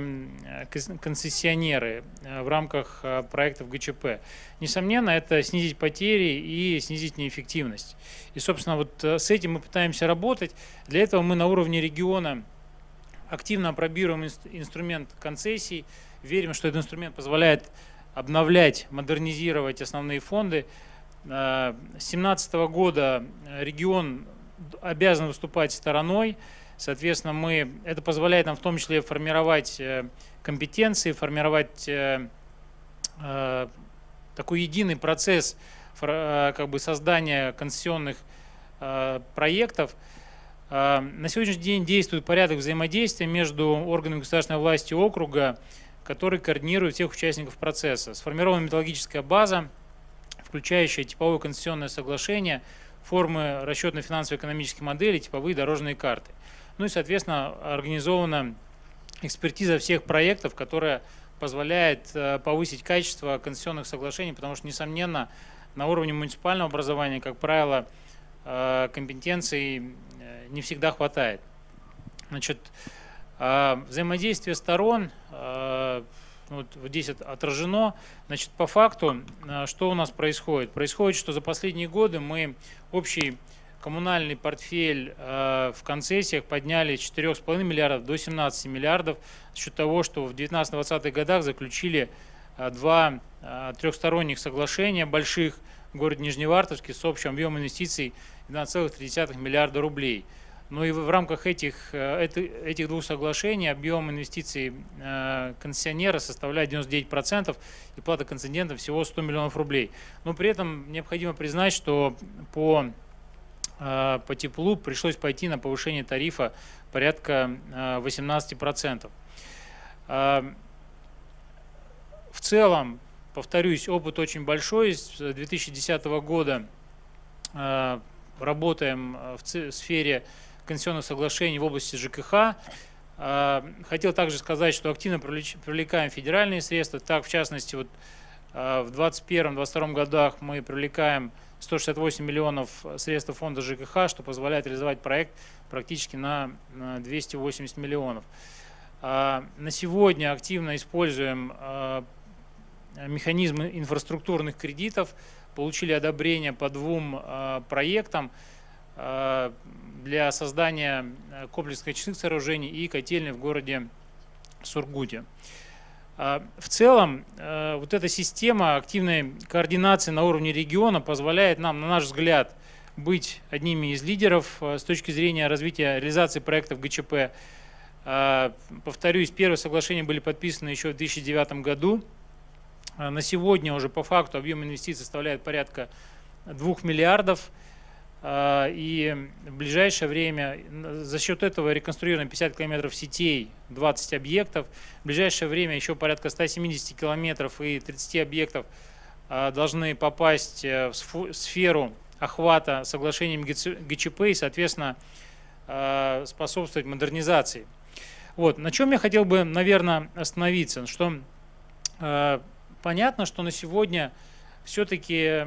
концессионеры в рамках проектов ГЧП? Несомненно, это снизить потери и снизить неэффективность. И, собственно, вот с этим мы пытаемся работать. Для этого мы на уровне региона активно опробируем инструмент концессий, верим, что этот инструмент позволяет обновлять, модернизировать основные фонды. С две тысячи семнадцатого года регион обязан выступать стороной. Соответственно, мы, это позволяет нам в том числе формировать компетенции, формировать э, э, такой единый процесс э, как бы создания концессионных э, проектов. Э, на сегодняшний день действует порядок взаимодействия между органами государственной власти округа, который координирует всех участников процесса. Сформирована методологическая база, включающая типовое концессионное соглашение, формы расчетно-финансово экономических моделей, типовые дорожные карты. Ну и, соответственно, организована экспертиза всех проектов, которая позволяет повысить качество концессионных соглашений, потому что, несомненно, на уровне муниципального образования, как правило, компетенций не всегда хватает. Значит, взаимодействие сторон, вот, вот здесь отражено. Значит, по факту, что у нас происходит? Происходит, что за последние годы мы общий коммунальный портфель э, в концессиях подняли с четырёх с половиной миллиардов до семнадцати миллиардов за счет того, что в девятнадцатом-двадцатых годах заключили э, два э, трехсторонних соглашения больших в городе Нижневартовске с общим объемом инвестиций двенадцать целых три десятых миллиарда рублей. Но и в рамках этих, этих двух соглашений объем инвестиций э, концессионера составляет девяносто девять процентов и плата концедентам всего сто миллионов рублей. Но при этом необходимо признать, что по по теплу пришлось пойти на повышение тарифа порядка восемнадцати процентов. В целом, повторюсь, опыт очень большой. С две тысячи десятого года работаем в сфере концессионных соглашений в области ЖКХ. Хотел также сказать, что активно привлекаем федеральные средства. Так, в частности, вот в двадцать первом — двадцать втором годах мы привлекаем сто шестьдесят восемь миллионов средств фонда ЖКХ, что позволяет реализовать проект практически на двести восемьдесят миллионов. На сегодня активно используем механизмы инфраструктурных кредитов, получили одобрение по двум проектам для создания комплексных качественных сооружений и котельной в городе Сургуте. В целом, вот эта система активной координации на уровне региона позволяет нам, на наш взгляд, быть одними из лидеров с точки зрения развития реализации проектов ГЧП. Повторюсь, первые соглашения были подписаны еще в две тысячи девятом году. На сегодня уже по факту объем инвестиций составляет порядка двух миллиардов. И в ближайшее время за счет этого реконструировано пятьдесят километров сетей, двадцать объектов. В ближайшее время еще порядка ста семидесяти километров и тридцати объектов должны попасть в сферу охвата соглашением ГЧП и, соответственно, способствовать модернизации. Вот. На чем я хотел бы, наверное, остановиться. Что понятно, что на сегодня все-таки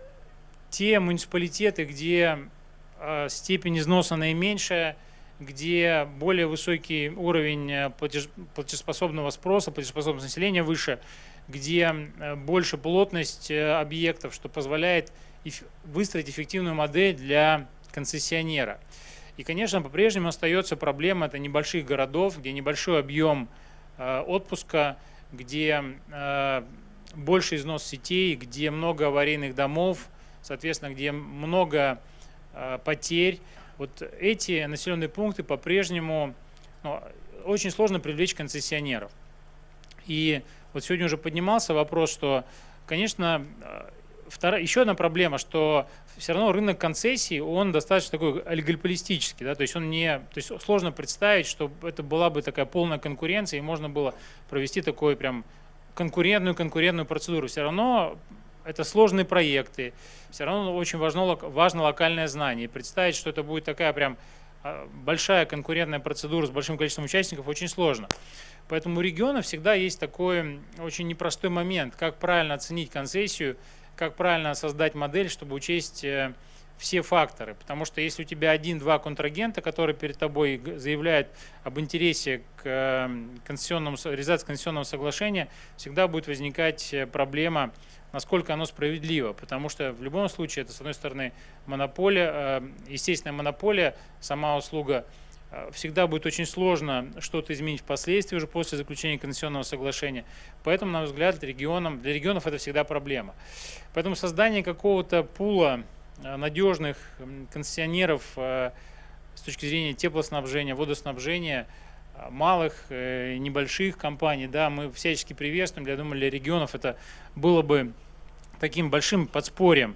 те муниципалитеты, где э, степень износа наименьшая, где более высокий уровень платеж, платежеспособного спроса, платежеспособность населения выше, где э, больше плотность э, объектов, что позволяет эф, выстроить эффективную модель для концессионера. И, конечно, по-прежнему остается проблема это небольших городов, где небольшой объем э, отпуска, где э, больше износ сетей, где много аварийных домов, соответственно, где много э, потерь. Вот эти населенные пункты по-прежнему ну, очень сложно привлечь концессионеров. И вот сегодня уже поднимался вопрос, что, конечно, вторая, еще одна проблема, что все равно рынок концессий, он достаточно такой олигополистический, да, то есть он не, то есть сложно представить, что это была бы такая полная конкуренция и можно было провести такой прям конкурентную конкурентную процедуру. Все равно это сложные проекты, все равно очень важно, важно локальное знание. И представить, что это будет такая прям большая конкурентная процедура с большим количеством участников, очень сложно. Поэтому у региона всегда есть такой очень непростой момент, как правильно оценить концессию, как правильно создать модель, чтобы учесть все факторы. Потому что если у тебя один-два контрагента, которые перед тобой заявляют об интересе к концессионному, реализации концессионного соглашения, всегда будет возникать проблема, насколько оно справедливо. Потому что в любом случае это, с одной стороны, монополия, естественная монополия, сама услуга. Всегда будет очень сложно что-то изменить впоследствии уже после заключения концессионного соглашения. Поэтому, на мой взгляд, регионам, для регионов это всегда проблема. Поэтому создание какого-то пула надежных концессионеров с точки зрения теплоснабжения, водоснабжения, малых, небольших компаний, да, мы всячески приветствуем. Я думаю, для регионов это было бы таким большим подспорьем.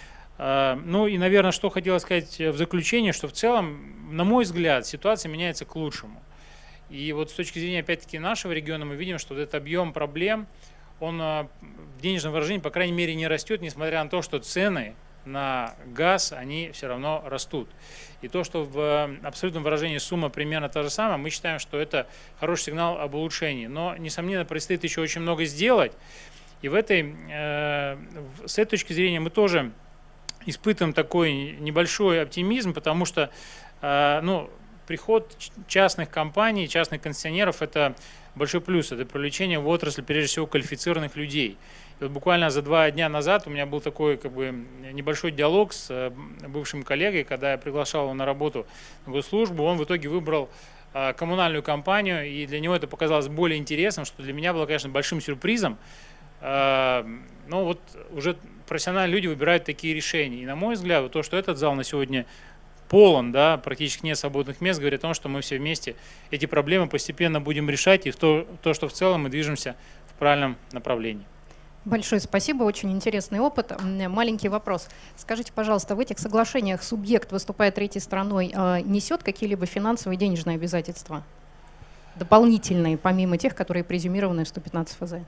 Ну и, наверное, что хотела сказать в заключение, что в целом, на мой взгляд, ситуация меняется к лучшему. И вот с точки зрения, опять-таки, нашего региона мы видим, что вот этот объем проблем, он в денежном выражении, по крайней мере, не растет, несмотря на то, что цены на газ, они все равно растут. И то, что в абсолютном выражении сумма примерно та же самая, мы считаем, что это хороший сигнал об улучшении. Но, несомненно, предстоит еще очень много сделать. И в этой, э, с этой точки зрения мы тоже испытываем такой небольшой оптимизм, потому что э, ну, приход частных компаний, частных концессионеров – это большой плюс, это привлечение в отрасль, прежде всего, квалифицированных людей. И вот буквально за два дня назад у меня был такой как бы небольшой диалог с бывшим коллегой, когда я приглашал его на работу в госслужбу, он в итоге выбрал э, коммунальную компанию, и для него это показалось более интересным, что для меня было, конечно, большим сюрпризом. Э, но вот уже профессиональные люди выбирают такие решения. И, на мой взгляд, вот то, что этот зал на сегодня полон, да, практически нет свободных мест, говорит о том, что мы все вместе эти проблемы постепенно будем решать, и в то, то, что в целом мы движемся в правильном направлении. Большое спасибо, очень интересный опыт. Маленький вопрос. Скажите, пожалуйста, в этих соглашениях субъект, выступая третьей стороной, несет какие-либо финансовые и денежные обязательства? Дополнительные, помимо тех, которые презюмированы в сто пятнадцать эф зэ?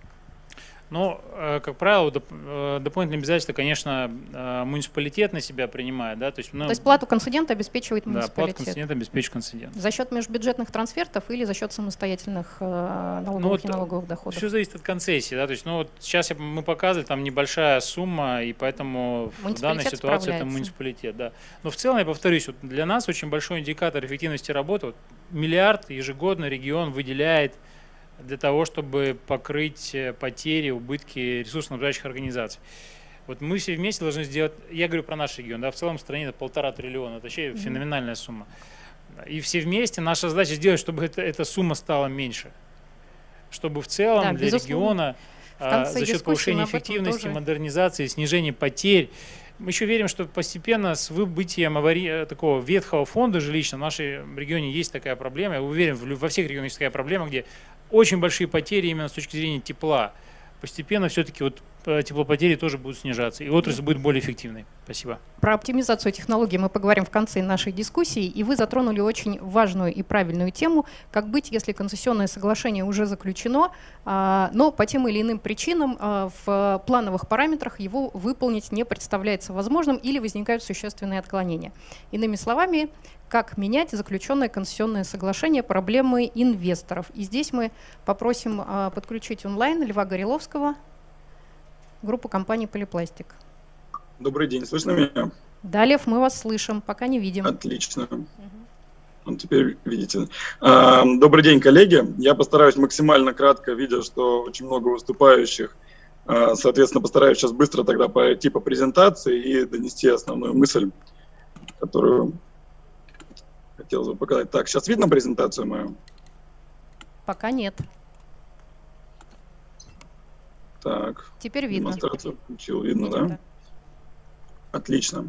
Ну, как правило, дополнительные обязательства, конечно, муниципалитет на себя принимает. Да? То есть, ну, То есть плату концедента обеспечивает муниципалитет? Да, плату концедента обеспечивает концедент. За счет межбюджетных трансфертов или за счет самостоятельных налоговых ну, вот и налоговых доходов? Все зависит от концессии. Да? То есть, ну, вот сейчас мы показывали, там небольшая сумма, и поэтому в данной ситуации это муниципалитет. Да. Но в целом, я повторюсь, вот для нас очень большой индикатор эффективности работы. Вот миллиард ежегодно регион выделяет для того, чтобы покрыть потери, убытки ресурсоснабжающих организаций. Вот мы все вместе должны сделать, я говорю про наш регион, да, в целом в стране это полтора триллиона, это вообще mm-hmm. феноменальная сумма. И все вместе наша задача сделать, чтобы это, эта сумма стала меньше. Чтобы в целом да, для региона а, за счет повышения эффективности, тоже... модернизации, снижения потерь, мы еще верим, что постепенно с выбытием авари... такого ветхого фонда жилищного в нашем регионе есть такая проблема. Я уверен, во всех регионах есть такая проблема, где очень большие потери именно с точки зрения тепла. Постепенно все-таки вот теплопотери тоже будут снижаться, и отрасль будет более эффективной. Спасибо. Про оптимизацию технологий мы поговорим в конце нашей дискуссии, и вы затронули очень важную и правильную тему, как быть, если концессионное соглашение уже заключено, но по тем или иным причинам в плановых параметрах его выполнить не представляется возможным или возникают существенные отклонения. Иными словами, как менять заключенное концессионное соглашение, проблемы инвесторов. И здесь мы попросим подключить онлайн Льва Гореловского, группу компании «Полипластик». Добрый день, слышно меня? Да, Лев, мы вас слышим, пока не видим. Отлично. Угу. Вот теперь видите. Добрый день, коллеги. Я постараюсь максимально кратко, видя, что очень много выступающих. Соответственно, постараюсь сейчас быстро тогда пройти по презентации и донести основную мысль, которую хотелось бы показать. Так, сейчас видно презентацию мою? Пока нет. Так. Теперь видно. Демонстрацию включил. Видно, Видим, да? да? Отлично.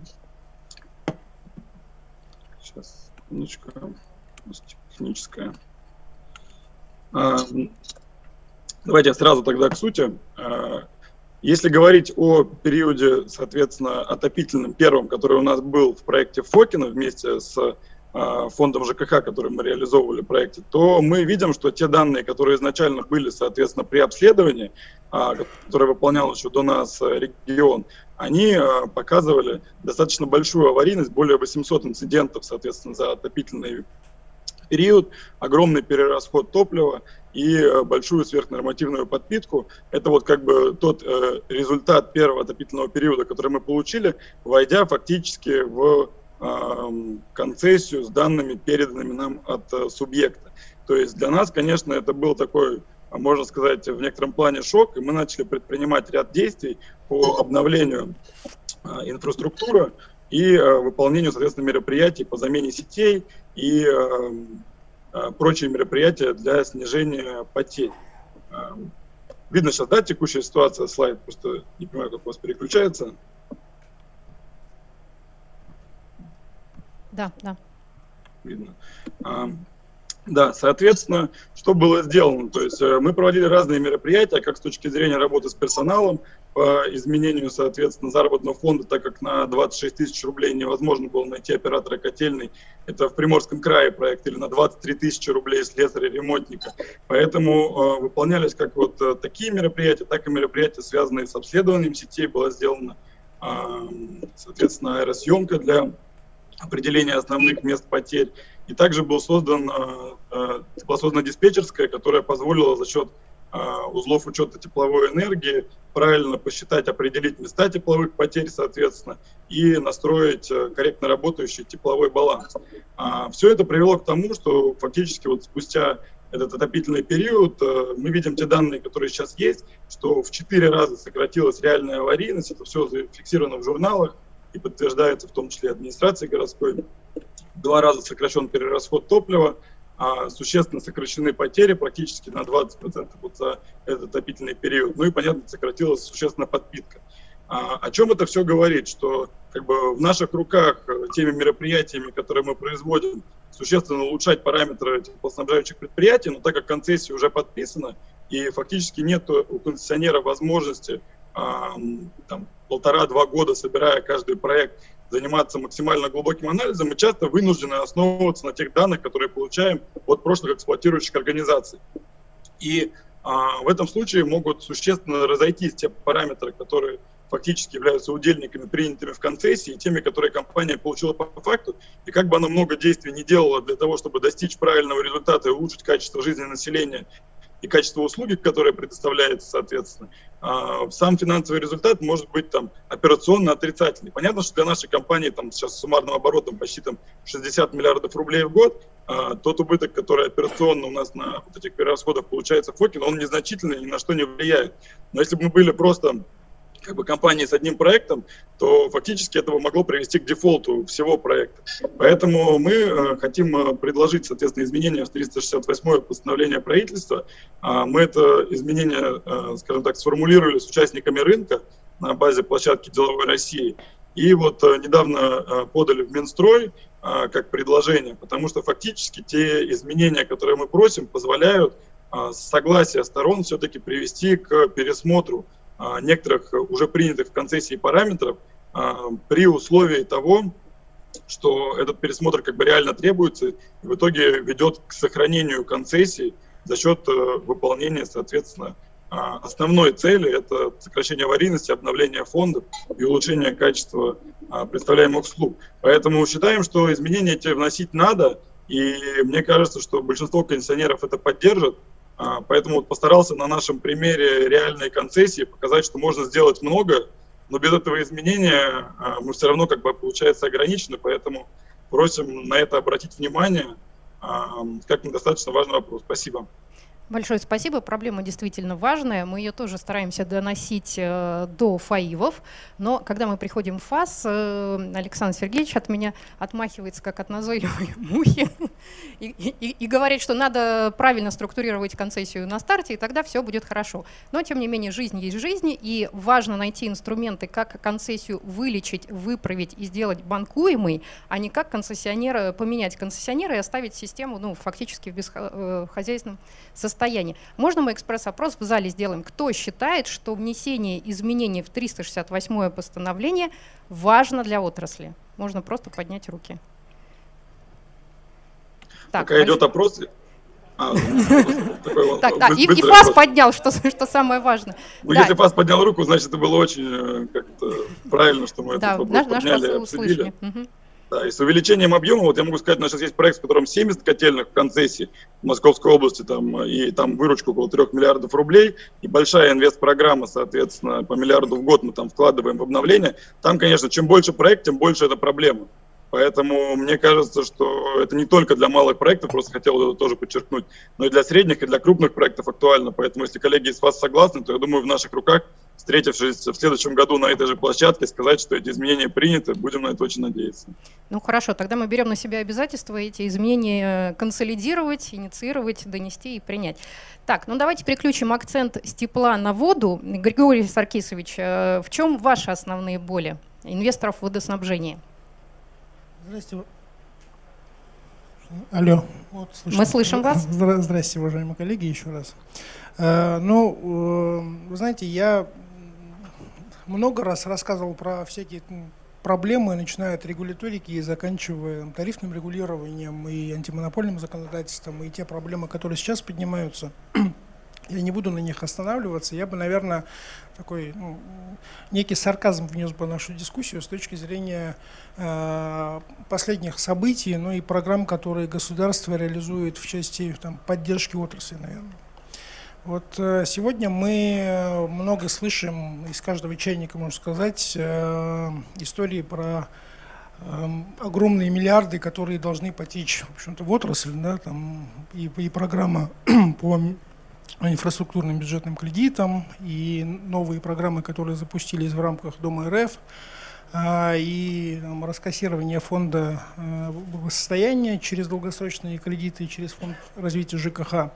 Сейчас, секундочку. Техническая. А, давайте я сразу тогда к сути. А, если говорить о периоде, соответственно, отопительном первом, который у нас был в проекте Фокина вместе с фондом ЖКХ, который мы реализовывали в проекте, то мы видим, что те данные, которые изначально были, соответственно, при обследовании, которое выполнял еще до нас регион, они показывали достаточно большую аварийность, более восьмисот инцидентов, соответственно, за отопительный период, огромный перерасход топлива и большую сверхнормативную подпитку. Это вот как бы тот э, результат первого отопительного периода, который мы получили, войдя фактически в э, концессию с данными, переданными нам от э, субъекта. То есть для нас, конечно, это был такой, можно сказать, в некотором плане шок, и мы начали предпринимать ряд действий по обновлению э, инфраструктуры и э, выполнению, соответственно, мероприятий по замене сетей и э, прочие мероприятия для снижения потерь. Видно сейчас, да, текущая ситуация, слайд, просто не понимаю, как у вас переключается. Да, да. Видно. Да, соответственно, что было сделано? То есть мы проводили разные мероприятия, как с точки зрения работы с персоналом, по изменению, соответственно, заработного фонда, так как на двадцать шесть тысяч рублей невозможно было найти оператора котельной. Это в Приморском крае проект, или на двадцать три тысячи рублей слесаря-ремонтника. Поэтому э, выполнялись как вот э, такие мероприятия, так и мероприятия, связанные с обследованием сетей. Была сделана, э, соответственно, аэросъемка для определения основных мест потерь. И также был создан, э, э, была создана диспетчерская, которая позволила за счет э, узлов учета тепловой энергии правильно посчитать, определить места тепловых потерь, соответственно, и настроить э, корректно работающий тепловой баланс. А, все это привело к тому, что фактически вот спустя этот отопительный период э, мы видим те данные, которые сейчас есть, что в четыре раза сократилась реальная аварийность, это все зафиксировано в журналах и подтверждается в том числе администрацией городской. Два раза сокращен перерасход топлива, а существенно сокращены потери практически на двадцать процентов вот за этот отопительный период. Ну и, понятно, сократилась существенно подпитка. А, о чем это все говорит? Что как бы в наших руках теми мероприятиями, которые мы производим, существенно улучшать параметры теплоснабжающих предприятий, но так как концессия уже подписана, и фактически нет у концессионера возможности а, там, полтора-два года, собирая каждый проект, заниматься максимально глубоким анализом, мы часто вынуждены основываться на тех данных, которые получаем от прошлых эксплуатирующих организаций. И а, в этом случае могут существенно разойтись те параметры, которые фактически являются удельниками, принятыми в концессии, и теми, которые компания получила по факту. И как бы она много действий не делала для того, чтобы достичь правильного результата и улучшить качество жизни населения и качество услуги, которая предоставляется, соответственно, сам финансовый результат может быть там операционно отрицательный. Понятно, что для нашей компании там сейчас суммарным оборотом почти там шестьдесят миллиардов рублей в год, тот убыток, который операционно у нас на вот этих перерасходах получается в ФОКе, он незначительный, ни на что не влияет. Но если бы мы были просто как бы компании с одним проектом, то фактически этого могло привести к дефолту всего проекта. Поэтому мы э, хотим э, предложить, соответственно, изменения в триста шестьдесят восьмое постановление правительства. А мы это изменение, э, скажем так, сформулировали с участниками рынка на базе площадки «Деловой России». И вот э, недавно э, подали в Минстрой э, как предложение, потому что фактически те изменения, которые мы просим, позволяют э, согласие сторон все-таки привести к пересмотру некоторых уже принятых в концессии параметров при условии того, что этот пересмотр как бы реально требуется и в итоге ведет к сохранению концессий за счет выполнения, соответственно, основной цели – это сокращение аварийности, обновление фондов и улучшение качества представляемых услуг. Поэтому считаем, что изменения эти вносить надо, и мне кажется, что большинство концессионеров это поддержат. Поэтому вот постарался на нашем примере реальной концессии показать, что можно сделать много, но без этого изменения мы все равно, как бы, получается, ограничены, поэтому просим на это обратить внимание, как на достаточно важный вопрос. Спасибо. Большое спасибо. Проблема действительно важная. Мы ее тоже стараемся доносить э, до ФАИВов. Но когда мы приходим в ФАС, э, Александр Сергеевич от меня отмахивается, как от назойливой мухи, и, и, и говорит, что надо правильно структурировать концессию на старте, и тогда все будет хорошо. Но, тем не менее, жизнь есть жизнь, и важно найти инструменты, как концессию вылечить, выправить и сделать банкуемой, а не как концессионера, поменять концессионера и оставить систему ну, фактически в бесхозяйственном состоянии. Состояние. Можно мы экспресс-опрос в зале сделаем? Кто считает, что внесение изменений в триста шестьдесят восьмое постановление важно для отрасли? Можно просто поднять руки. Так, Пока идет опрос. А, так, да, и, и ФАС поднял, что, что самое важное. Ну, да. Если ФАС поднял руку, значит, это было очень как-то правильно, что мы да, этот вопрос наш, подняли наш и обсудили. Угу. Да, и с увеличением объема, вот я могу сказать, у нас сейчас есть проект, в котором семьдесят котельных в концессии в Московской области, там, и там выручка около трех миллиардов рублей, и большая инвестпрограмма, соответственно, по миллиарду в год мы там вкладываем в обновление. Там, конечно, чем больше проект, тем больше это проблема. Поэтому мне кажется, что это не только для малых проектов, просто хотел это тоже подчеркнуть, но и для средних, и для крупных проектов актуально. Поэтому, если коллеги из вас согласны, то я думаю, в наших руках, встретившись в следующем году на этой же площадке, сказать, что эти изменения приняты, будем на это очень надеяться. Ну хорошо, тогда мы берем на себя обязательства эти изменения консолидировать, инициировать, донести и принять. Так, ну давайте переключим акцент с тепла на воду. Григорий Саркисович, в чем ваши основные боли инвесторов в водоснабжении? Здрасте. Алло. Вот, слышно. Мы слышим вас. Здрасте, уважаемые коллеги, еще раз. Э, ну, вы знаете, я много раз рассказывал про всякие проблемы, начиная от регуляторики и заканчивая тарифным регулированием и антимонопольным законодательством, и те проблемы, которые сейчас поднимаются. Я не буду на них останавливаться. Я бы, наверное, такой ну, некий сарказм внес бы в нашу дискуссию с точки зрения э, последних событий, ну и программ, которые государство реализует в части там, поддержки отрасли, наверное. Вот э, сегодня мы много слышим из каждого чайника, можно сказать, э, истории про э, огромные миллиарды, которые должны потечь, в общем-то, в отрасль, да, там, и, и программа по инфраструктурным бюджетным кредитам, и новые программы, которые запустились в рамках Дома РФ, и там, раскассирование фонда благосостояния через долгосрочные кредиты, через фонд развития ЖКХ.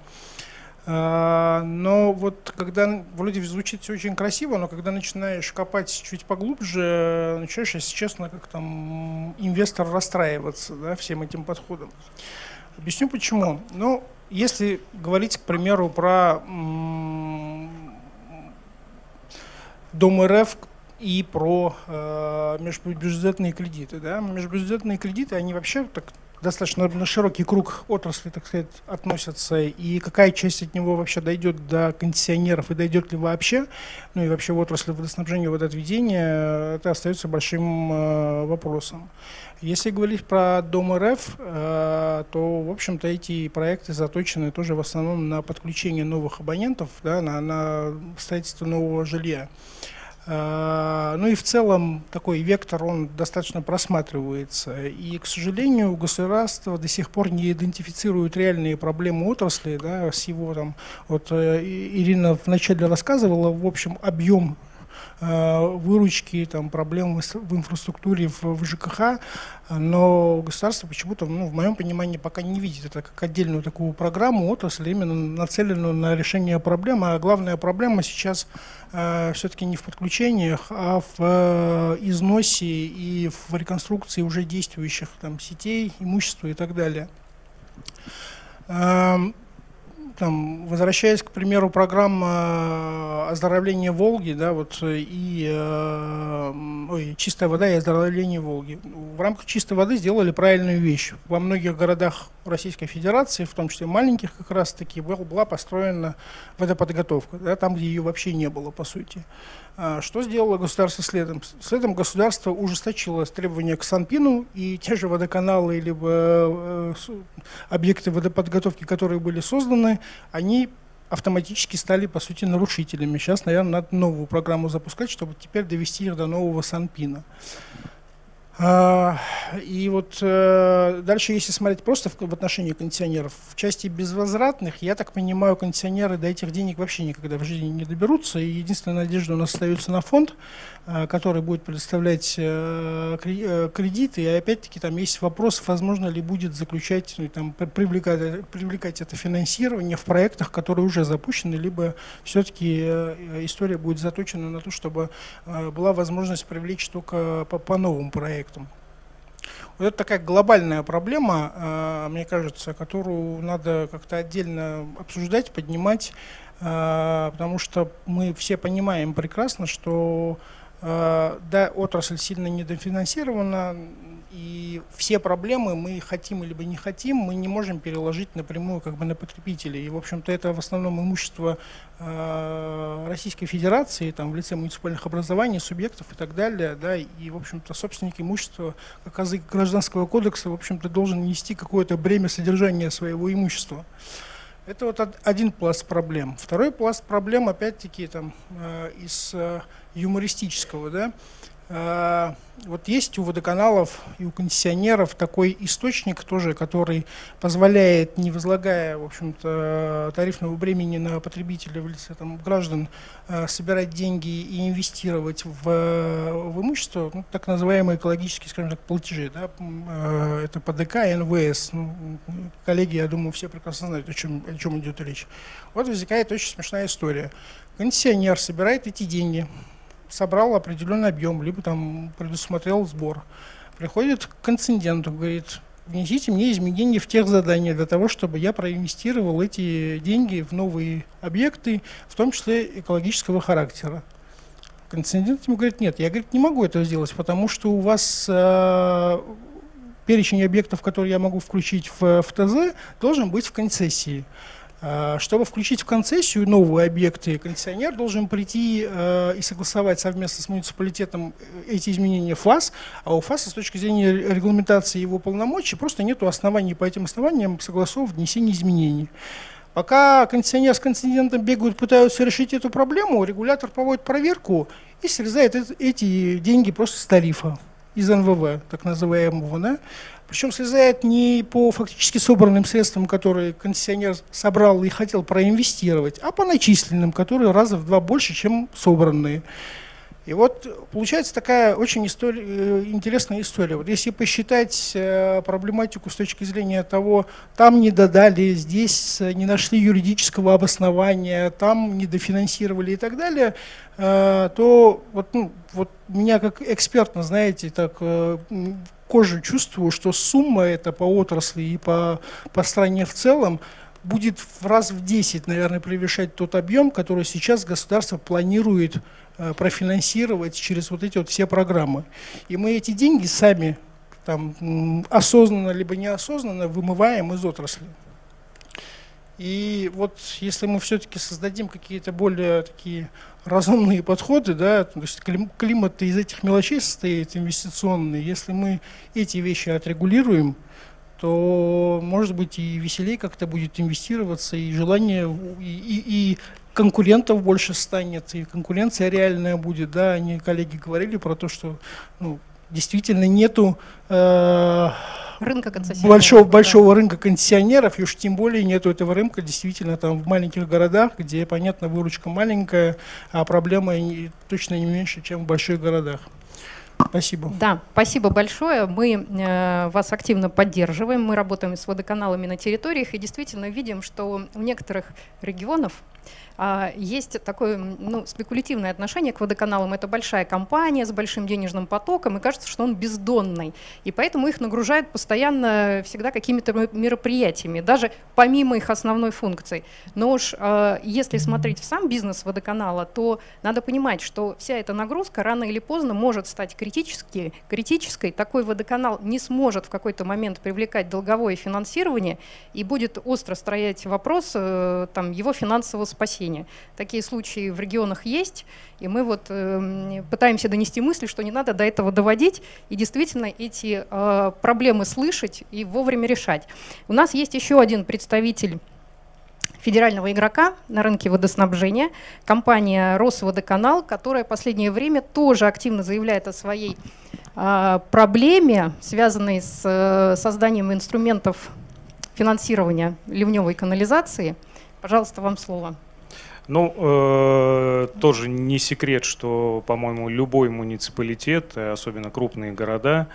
Но вот когда, вроде звучит все очень красиво, но когда начинаешь копать чуть поглубже, начинаешь, если честно, как там инвестор расстраиваться, да, всем этим подходом. Объясню почему. Ну, если говорить, к примеру, про Дом РФ и про э, межбюджетные кредиты. Да? Межбюджетные кредиты, они вообще так, достаточно на широкий круг отрасли, так сказать, относятся. И какая часть от него вообще дойдет до концессионеров и дойдет ли вообще, ну и вообще в отрасли водоснабжения и водоотведения, это остается большим э, вопросом. Если говорить про Дом РФ, э, то, в общем-то, эти проекты заточены тоже в основном на подключение новых абонентов, да, на, на строительство нового жилья. Э, ну и в целом такой вектор, он достаточно просматривается. И, к сожалению, государство до сих пор не идентифицирует реальные проблемы отрасли, да, с его там, вот э, Ирина вначале рассказывала, в общем, объем выручки, там, проблемы в инфраструктуре, в, в ЖКХ, но государство почему-то, ну, в моем понимании, пока не видит это как отдельную такую программу отрасли, именно нацеленную на решение проблемы. А главная проблема сейчас э, все-таки не в подключениях, а в э, износе и в реконструкции уже действующих там, сетей, имущества и так далее. Э, Там, возвращаясь, к примеру, программа оздоровления Волги, да, вот, и э, ой, чистая вода и оздоровление Волги. В рамках чистой воды сделали правильную вещь. Во многих городах Российской Федерации, в том числе маленьких как раз-таки, была построена водоподготовка, да, там, где ее вообще не было, по сути. Что сделало государство следом? Следом государство ужесточило требования к Санпину, и те же водоканалы, либо э, объекты водоподготовки, которые были созданы, они автоматически стали, по сути, нарушителями. Сейчас, наверное, надо новую программу запускать, чтобы теперь довести их до нового Санпина. И вот э, дальше, если смотреть просто в, в отношении концессионеров, в части безвозвратных, я так понимаю, концессионеры до этих денег вообще никогда в жизни не доберутся. И единственная надежда у нас остается на фонд, э, который будет предоставлять э, кредиты. И опять-таки там есть вопрос, возможно ли будет заключать, ну, там, привлекать, привлекать это финансирование в проектах, которые уже запущены, либо все-таки э, история будет заточена на то, чтобы э, была возможность привлечь только по, по новым проектам. Вот это такая глобальная проблема, мне кажется, которую надо как-то отдельно обсуждать, поднимать, потому что мы все понимаем прекрасно, что да, отрасль сильно недофинансирована, И все проблемы мы хотим либо не хотим, мы не можем переложить напрямую как бы на потребителей. И, в общем-то, это в основном имущество э, Российской Федерации, там, в лице муниципальных образований, субъектов и так далее. Да, и, в общем-то, собственник имущества, как язык Гражданского кодекса, в общем-то, должен нести какое-то бремя содержания своего имущества. Это вот один пласт проблем. Второй пласт проблем, опять-таки, там, э, из э, юмористического, да. Вот есть у водоканалов и у концессионеров такой источник тоже, который позволяет, не возлагая, в общем-то, тарифного бремени на потребителя в лице там, граждан, собирать деньги и инвестировать в, в имущество, ну, так называемые экологические, скажем так, платежи. Да? Это ПДК и эн вэ эс. Ну, коллеги, я думаю, все прекрасно знают, о чем, о чем идет речь. Вот возникает очень смешная история. Концессионер собирает эти деньги, собрал определенный объем, либо там предусмотрел сбор. Приходит к концеденту, говорит, внесите мне изменения в тех задания для того, чтобы я проинвестировал эти деньги в новые объекты, в том числе экологического характера. Концедент ему говорит, нет, я, говорит, не могу этого сделать, потому что у вас э, перечень объектов, которые я могу включить в, в ТЗ, должен быть в концессии. Чтобы включить в концессию новые объекты, концессионер должен прийти э, и согласовать совместно с муниципалитетом эти изменения ФАС, а у ФАСа с точки зрения регламентации его полномочий просто нет оснований по этим основаниям согласовывать внесение изменений. Пока концессионер с концедентом бегают, пытаются решить эту проблему, регулятор проводит проверку и срезает эти деньги просто с тарифа, из эн вэ вэ, так называемого, да? Причем слезает не по фактически собранным средствам, которые концессионер собрал и хотел проинвестировать, а по начисленным, которые раза в два больше, чем собранные. И вот получается такая очень история, интересная история. Вот если посчитать э, проблематику с точки зрения того, там не додали, здесь не нашли юридического обоснования, там не дофинансировали и так далее, э, то вот, ну, вот меня как эксперта, знаете, так э, кожей чувствую, что сумма эта по отрасли и по, по стране в целом будет в раз в десять, наверное, превышать тот объем, который сейчас государство планирует э, профинансировать через вот эти вот все программы. И мы эти деньги сами там, осознанно либо неосознанно вымываем из отрасли. И вот если мы все-таки создадим какие-то более такие разумные подходы, да, то есть климат из этих мелочей состоит, инвестиционный, если мы эти вещи отрегулируем, то, может быть, и веселее как-то будет инвестироваться, и желание, и, и, и конкурентов больше станет, и конкуренция реальная будет, да, они, коллеги, говорили про то, что, ну, действительно нету э, рынка концессионеров, большого, да. большого рынка концессионеров, и уж тем более нету этого рынка действительно там в маленьких городах, где, понятно, выручка маленькая, а проблема не, точно не меньше, чем в больших городах. Спасибо. Да, спасибо большое. Мы э, вас активно поддерживаем. Мы работаем с водоканалами на территориях и действительно видим, что у некоторых регионов а, есть такое, ну, спекулятивное отношение к водоканалам. Это большая компания с большим денежным потоком, и кажется, что он бездонный. И поэтому их нагружают постоянно всегда какими-то мероприятиями, даже помимо их основной функции. Но уж а, если смотреть в сам бизнес водоканала, то надо понимать, что вся эта нагрузка рано или поздно может стать критически, критической. Такой водоканал не сможет в какой-то момент привлекать долговое финансирование, и будет остро стоять вопрос э, там, его финансового спасения. Такие случаи в регионах есть, и мы вот э, пытаемся донести мысль, что не надо до этого доводить, и действительно эти э, проблемы слышать и вовремя решать. У нас есть еще один представитель федерального игрока на рынке водоснабжения, компания «Росводоканал», которая в последнее время тоже активно заявляет о своей э, проблеме, связанной с э, созданием инструментов финансирования ливневой канализации. Пожалуйста, вам слово. Ну, э, тоже не секрет, что, по-моему, любой муниципалитет, особенно крупные города,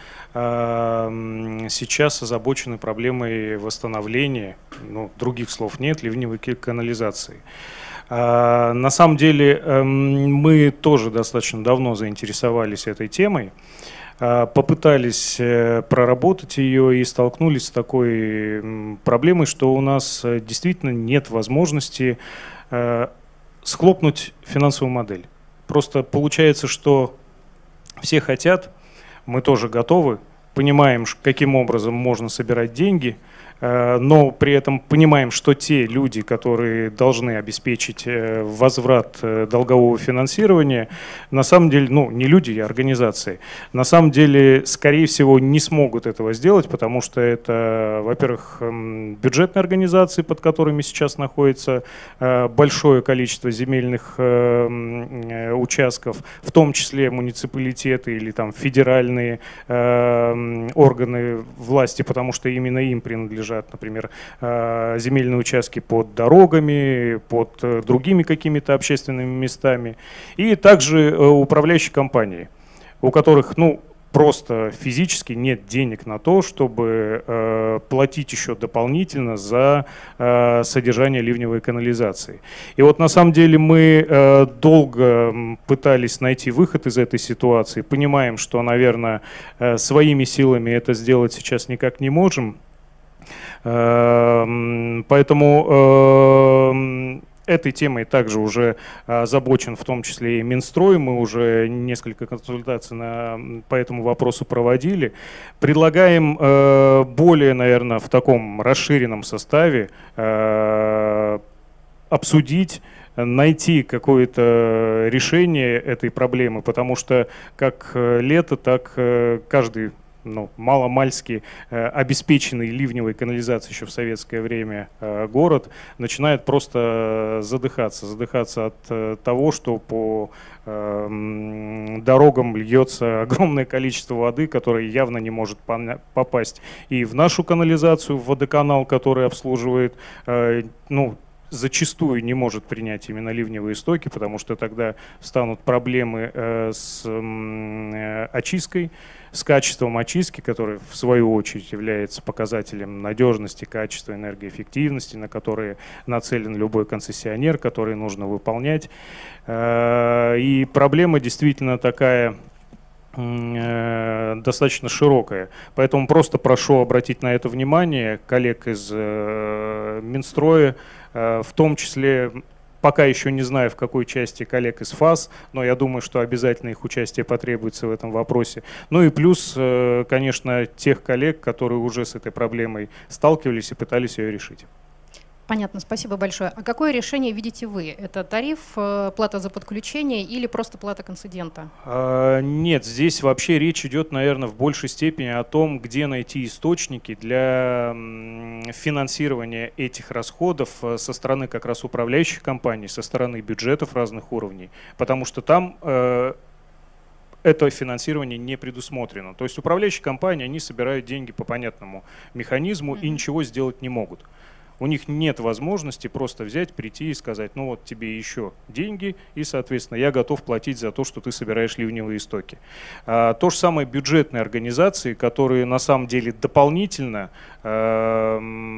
э, сейчас озабочены проблемой восстановления, ну, других слов нет, ливневой канализации. Э, на самом деле, э, мы тоже достаточно давно заинтересовались этой темой, э, попытались э, проработать ее и столкнулись с такой э, проблемой, что у нас э, действительно нет возможности э, схлопнуть финансовую модель. Просто получается, что все хотят, мы тоже готовы, понимаем, каким образом можно собирать деньги, но при этом понимаем, что те люди, которые должны обеспечить возврат долгового финансирования, на самом деле, ну, не люди, а организации, на самом деле, скорее всего, не смогут этого сделать, потому что это, во-первых, бюджетные организации, под которыми сейчас находится большое количество земельных участков, в том числе муниципалитеты или там федеральные органы власти, потому что именно им принадлежат, например, земельные участки под дорогами, под другими какими-то общественными местами, и также управляющие компании, у которых, ну, просто физически нет денег на то, чтобы э, платить еще дополнительно за э, содержание ливневой канализации. И вот на самом деле мы э, долго пытались найти выход из этой ситуации, понимаем, что, наверное, э, своими силами это сделать сейчас никак не можем. Э, поэтому э, этой темой также уже озабочен в том числе и Минстрой. Мы уже несколько консультаций на, по этому вопросу проводили. Предлагаем э, более, наверное, в таком расширенном составе э, обсудить, найти какое-то решение этой проблемы, потому что как лето, так каждый, ну, маломальски э, обеспеченный ливневой канализацией еще в советское время э, город начинает просто задыхаться, задыхаться от э, того, что по э, дорогам льется огромное количество воды, которое явно не может попасть и в нашу канализацию, в водоканал, который обслуживает, э, ну, зачастую не может принять именно ливневые стоки, потому что тогда станут проблемы э, с э, очисткой, с качеством очистки, который в свою очередь является показателем надежности, качества, энергоэффективности, на которые нацелен любой концессионер, который нужно выполнять. Э, и проблема действительно такая достаточно широкая. Поэтому просто прошу обратить на это внимание коллег из э, Минстроя, э, в том числе, пока еще не знаю, в какой части коллег из ФАС, но я думаю, что обязательно их участие потребуется в этом вопросе. Ну и плюс, э, конечно, тех коллег, которые уже с этой проблемой сталкивались и пытались ее решить. Понятно, спасибо большое. А какое решение видите вы? Это тариф, плата за подключение или просто плата концедента? А, нет, здесь вообще речь идет, наверное, в большей степени о том, где найти источники для финансирования этих расходов со стороны как раз управляющих компаний, со стороны бюджетов разных уровней, потому что там э, это финансирование не предусмотрено. То есть управляющие компании, они собирают деньги по понятному механизму и ничего сделать не могут. У них нет возможности просто взять, прийти и сказать, ну вот тебе еще деньги, и, соответственно, я готов платить за то, что ты собираешь ливневые стоки. А, то же самое бюджетные организации, которые на самом деле дополнительно э,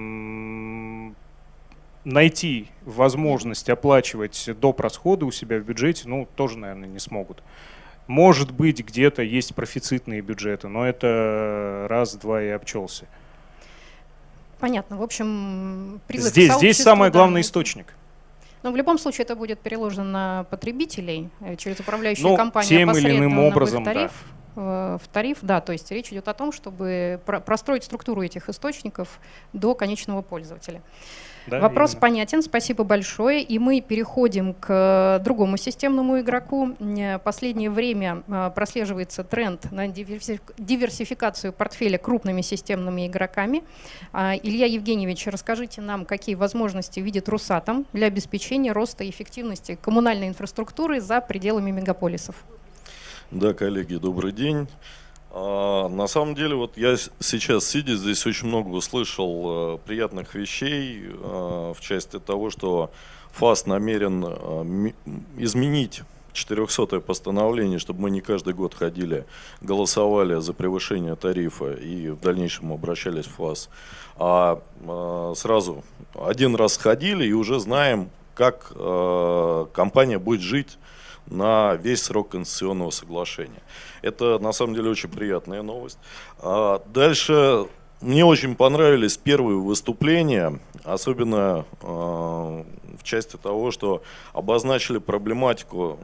найти возможность оплачивать доп. Расходы у себя в бюджете, ну, тоже, наверное, не смогут. Может быть, где-то есть профицитные бюджеты, но это раз-два и обчелся. Понятно. В общем, призыв здесь, к здесь самый да, главный источник. Но в любом случае это будет переложено на потребителей через управляющие ну, компании тем или иным образом, в тариф, да. в тариф, да, то есть речь идет о том, чтобы простроить структуру этих источников до конечного пользователя. Да, Вопрос именно. понятен, спасибо большое. И мы переходим к другому системному игроку. Последнее время прослеживается тренд на диверсификацию портфеля крупными системными игроками. Илья Евгеньевич, расскажите нам, какие возможности видит Росатом для обеспечения роста и эффективности коммунальной инфраструктуры за пределами мегаполисов. Да, коллеги, добрый день. А, на самом деле, вот я сейчас, сидя здесь, очень много услышал а, приятных вещей а, в части того, что ФАС намерен а, ми, изменить четырехсотое постановление, чтобы мы не каждый год ходили, голосовали за превышение тарифа и в дальнейшем обращались в ФАС, а, а сразу один раз ходили и уже знаем, как а, компания будет жить на весь срок концессионного соглашения. Это на самом деле очень приятная новость. А дальше мне очень понравились первые выступления, особенно э, в части того, что обозначили проблематику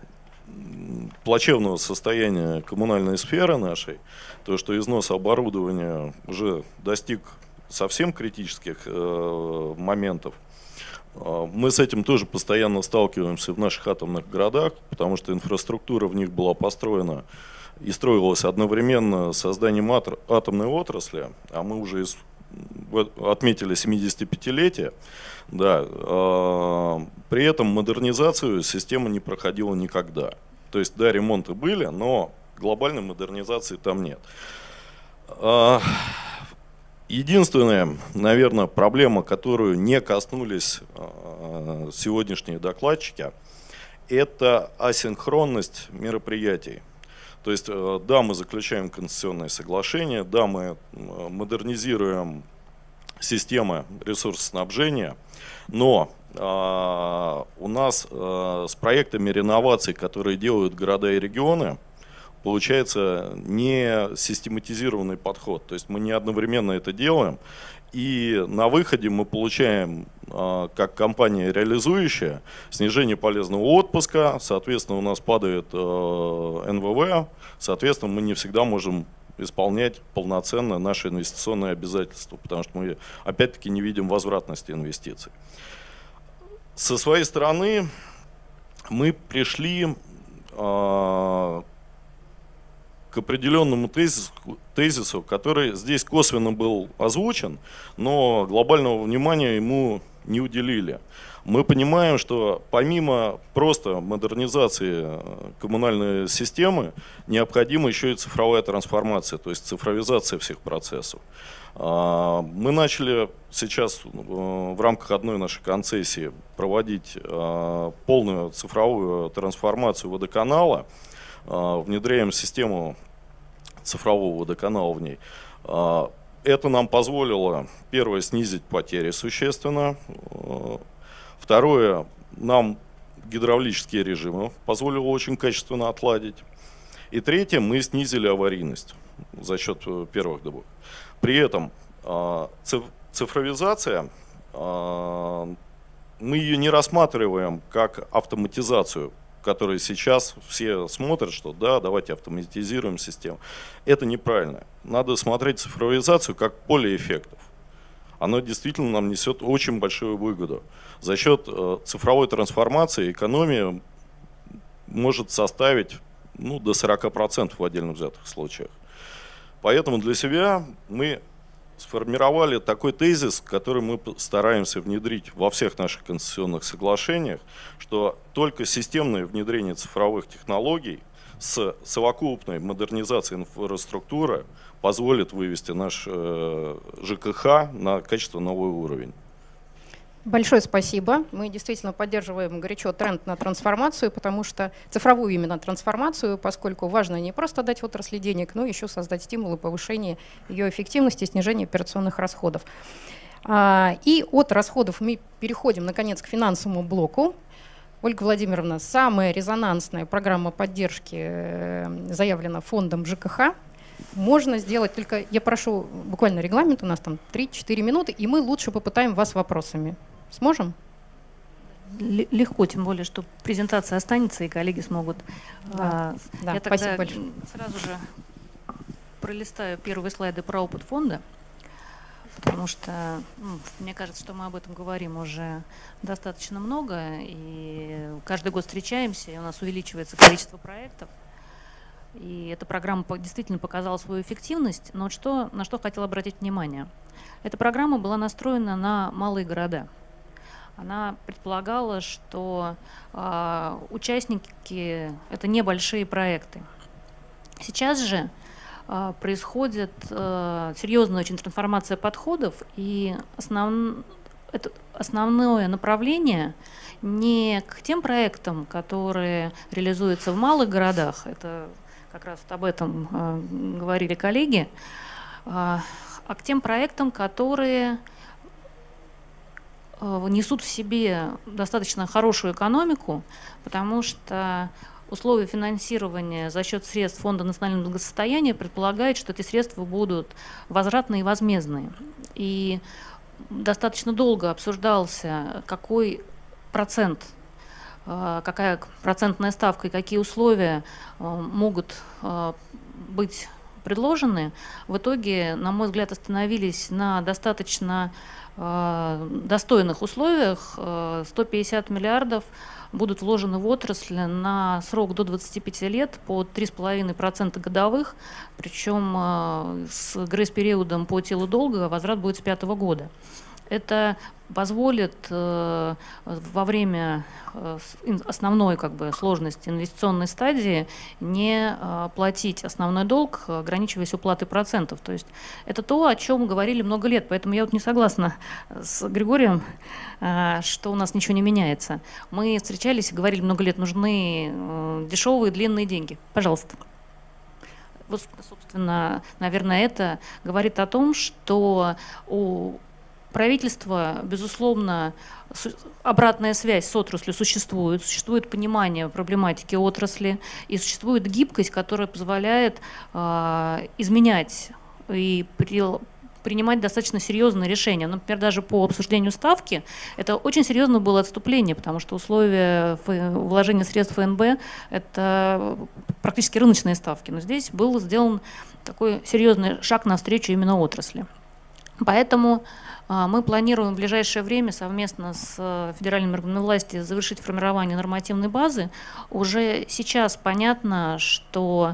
плачевного состояния коммунальной сферы нашей, то, что износ оборудования уже достиг совсем критических э, моментов. Мы с этим тоже постоянно сталкиваемся в наших атомных городах, потому что инфраструктура в них была построена и строилась одновременно с созданием атомной отрасли, а мы уже из, отметили семидесятипятилетие. Да, э, при этом модернизацию система не проходила никогда. То есть, да, ремонты были, но глобальной модернизации там нет. Э, единственная, наверное, проблема, которую не коснулись э, сегодняшние докладчики, это асинхронность мероприятий. То есть, э, да, мы заключаем концессионные соглашения, да, мы модернизируем системы ресурсоснабжения, но э, у нас э, с проектами реноваций, которые делают города и регионы, получается не систематизированный подход. То есть мы не одновременно это делаем, и на выходе мы получаем, э, как компания реализующая, снижение полезного отпуска, соответственно у нас падает э, эн вэ вэ, соответственно мы не всегда можем исполнять полноценно наши инвестиционные обязательства, потому что мы опять-таки не видим возвратности инвестиций. Со своей стороны мы пришли э, к определенному тезису, тезису, который здесь косвенно был озвучен, но глобального внимания ему не уделили. Мы понимаем, что помимо просто модернизации коммунальной системы, необходима еще и цифровая трансформация, то есть цифровизация всех процессов. Мы начали сейчас в рамках одной нашей концессии проводить полную цифровую трансформацию водоканала, внедряем систему цифрового водоканала в ней. Это нам позволило, первое, снизить потери существенно. Второе, нам гидравлические режимы позволило очень качественно отладить. И третье, мы снизили аварийность за счет первых добов. При этом цифровизация, мы ее не рассматриваем как автоматизацию, которые сейчас все смотрят, что да, давайте автоматизируем систему. Это неправильно. Надо смотреть цифровизацию как поле эффектов. Оно действительно нам несет очень большую выгоду. За счет э, цифровой трансформации экономия может составить ну, до сорока процентов в отдельно взятых случаях. Поэтому для себя мы сформировали такой тезис, который мы стараемся внедрить во всех наших концессионных соглашениях, что только системное внедрение цифровых технологий с совокупной модернизацией инфраструктуры позволит вывести наш э, жэ ка ха на качественно новый уровень. Большое спасибо. Мы действительно поддерживаем горячо тренд на трансформацию, потому что цифровую именно трансформацию, поскольку важно не просто дать отрасли денег, но еще создать стимулы повышения ее эффективности, снижения операционных расходов. И от расходов мы переходим, наконец, к финансовому блоку. Ольга Владимировна, самая резонансная программа поддержки заявлена фондом жэ ка ха. Можно сделать, только я прошу, буквально регламент, у нас там три-четыре минуты, и мы лучше попытаем вас вопросами. Сможем? Легко, тем более, что презентация останется, и коллеги смогут. Да, а, да, я тогда спасибо большое. Сразу же пролистаю первые слайды про опыт фонда, потому что ну, мне кажется, что мы об этом говорим уже достаточно много, и каждый год встречаемся, и у нас увеличивается количество проектов. И эта программа действительно показала свою эффективность, но вот что, на что хотела обратить внимание. Эта программа была настроена на малые города. Она предполагала, что э, участники – это небольшие проекты. Сейчас же э, происходит э, серьезная очень трансформация подходов, и основ... это основное направление не к тем проектам, которые реализуются в малых городах, это как раз об этом э, говорили коллеги, э, а к тем проектам, которые э, несут в себе достаточно хорошую экономику, потому что условия финансирования за счет средств Фонда национального благосостояния предполагают, что эти средства будут возвратные и возмездные. И достаточно долго обсуждался, какой процент какая процентная ставка и какие условия могут быть предложены, в итоге, на мой взгляд, остановились на достаточно достойных условиях. сто пятьдесят миллиардов будут вложены в отрасль на срок до двадцати пяти лет по три с половиной процента годовых, причем с грейс-периодом по телу долга возврат будет с пятого года. Это позволит э, во время э, основной как бы, сложности инвестиционной стадии не э, платить основной долг, ограничиваясь уплатой процентов. То есть это то, о чем мы говорили много лет. Поэтому я вот не согласна с Григорием, э, что у нас ничего не меняется. Мы встречались и говорили много лет, нужны э, дешевые длинные деньги. Пожалуйста. Вот, собственно, наверное, это говорит о том, что у правительство, безусловно, обратная связь с отраслью существует, существует понимание проблематики отрасли и существует гибкость, которая позволяет э, изменять и при, принимать достаточно серьезные решения. Например, даже по обсуждению ставки это очень серьезно было отступление, потому что условия вложения средств ФНБ – это практически рыночные ставки. Но здесь был сделан такой серьезный шаг навстречу именно отрасли. Поэтому мы планируем в ближайшее время совместно с федеральными органами власти завершить формирование нормативной базы. Уже сейчас понятно, что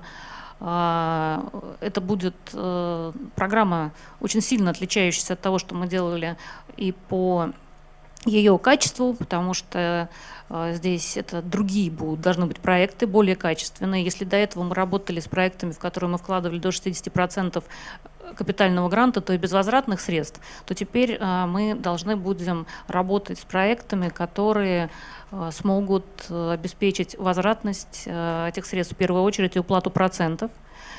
это будет программа, очень сильно отличающаяся от того, что мы делали и по ее качеству, потому что здесь это другие будут, должны быть проекты более качественные. Если до этого мы работали с проектами, в которые мы вкладывали до шестидесяти процентов капитального гранта, то и безвозвратных средств, то теперь мы должны будем работать с проектами, которые смогут обеспечить возвратность этих средств в первую очередь и уплату процентов.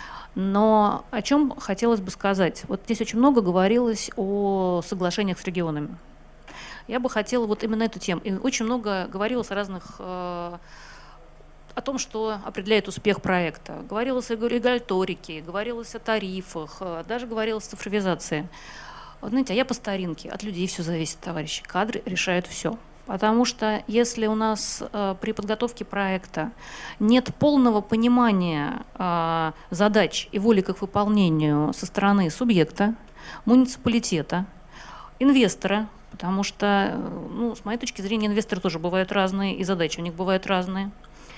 Но о чем хотелось бы сказать? Вот здесь очень много говорилось о соглашениях с регионами. Я бы хотела вот именно эту тему. И очень много говорилось о разных, э, о том, что определяет успех проекта. Говорилось о регуляторике, говорилось о тарифах, даже говорилось о цифровизации. Вот, знаете, а я по старинке. От людей все зависит, товарищи. Кадры решают все. Потому что если у нас э, при подготовке проекта нет полного понимания э, задач и воли к их выполнению со стороны субъекта, муниципалитета, инвестора, потому что, ну, с моей точки зрения, инвесторы тоже бывают разные, и задачи у них бывают разные.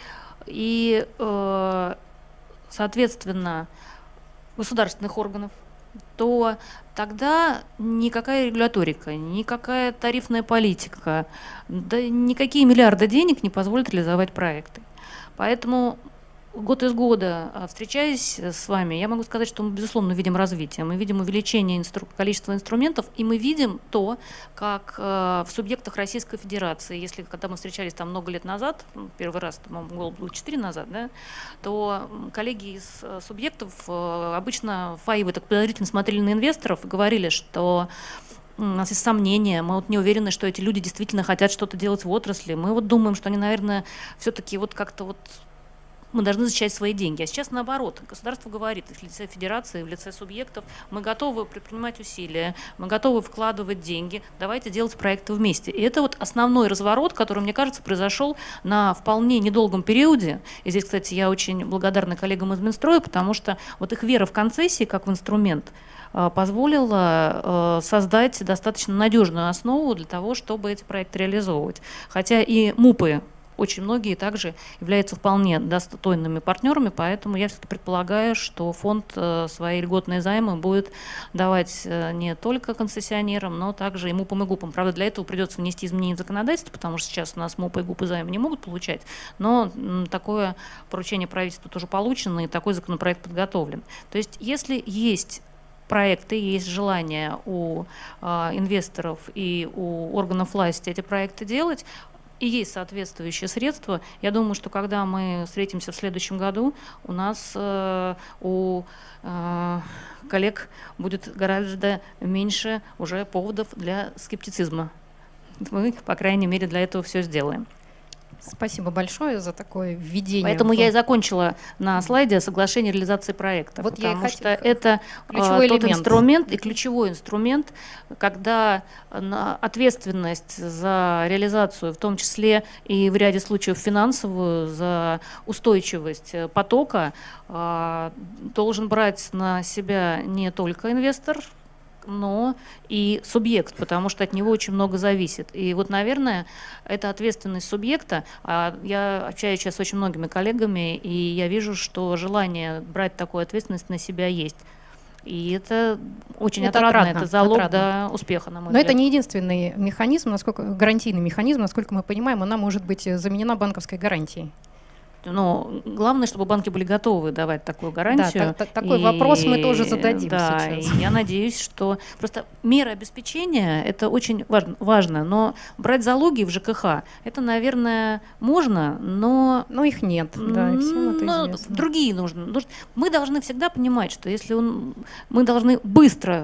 И, э, соответственно, государственных органов, то тогда никакая регуляторика, никакая тарифная политика, да никакие миллиарды денег не позволят реализовать проекты. Поэтому год из года, встречаясь с вами, я могу сказать, что мы, безусловно, видим развитие, мы видим увеличение инстру- количества инструментов, и мы видим то, как э, в субъектах Российской Федерации, если когда мы встречались там много лет назад, первый раз, по-моему, было четыре назад, да, то коллеги из э, субъектов э, обычно фаивы так подозрительно смотрели на инвесторов и говорили, что у нас есть сомнения, мы вот не уверены, что эти люди действительно хотят что-то делать в отрасли, мы вот думаем, что они, наверное, все-таки вот как-то вот мы должны защищать свои деньги. А сейчас наоборот. Государство говорит в лице федерации, в лице субъектов, мы готовы предпринимать усилия, мы готовы вкладывать деньги, давайте делать проекты вместе. И это вот основной разворот, который, мне кажется, произошел на вполне недолгом периоде. И здесь, кстати, я очень благодарна коллегам из Минстроя, потому что вот их вера в концессии как в инструмент позволила создать достаточно надежную основу для того, чтобы эти проекты реализовывать. Хотя и МУПы очень многие также являются вполне достойными партнерами, поэтому я все-таки предполагаю, что фонд свои льготные займы будет давать не только концессионерам, но также и МУПам и ГУПам. Правда, для этого придется внести изменения в законодательство, потому что сейчас у нас МУПы и ГУПы займы не могут получать, но такое поручение правительства тоже получено, и такой законопроект подготовлен. То есть если есть проекты, есть желание у э, инвесторов и у органов власти эти проекты делать, и есть соответствующие средства. Я думаю, что когда мы встретимся в следующем году, у нас, э, у э, коллег будет гораздо меньше уже поводов для скептицизма. Мы, по крайней мере, для этого все сделаем. Спасибо большое за такое введение. Поэтому в... я и закончила на слайде соглашение реализации проекта. Вот потому я что это ключевой тот элемент. инструмент и ключевой инструмент, когда ответственность за реализацию, в том числе и в ряде случаев финансовую, за устойчивость потока, должен брать на себя не только инвестор, но и субъект, потому что от него очень много зависит. И вот, наверное, это ответственность субъекта. Я общаюсь сейчас с очень многими коллегами, и я вижу, что желание брать такую ответственность на себя есть. И это очень это отрадно, отрадно, это залог отрадно. до успеха, на мой Но взгляд. это не единственный механизм, насколько гарантийный механизм, насколько мы понимаем, она может быть заменена банковской гарантией. Но главное, чтобы банки были готовы давать такую гарантию. Да, так, такой и, вопрос мы тоже зададим да, сейчас. И я надеюсь, что просто меры обеспечения – это очень важно, важно, но брать залоги в ЖКХ – это, наверное, можно, но… Но их нет, да, и всем это но известно. Другие нужны. Мы должны всегда понимать, что если он, мы должны быстро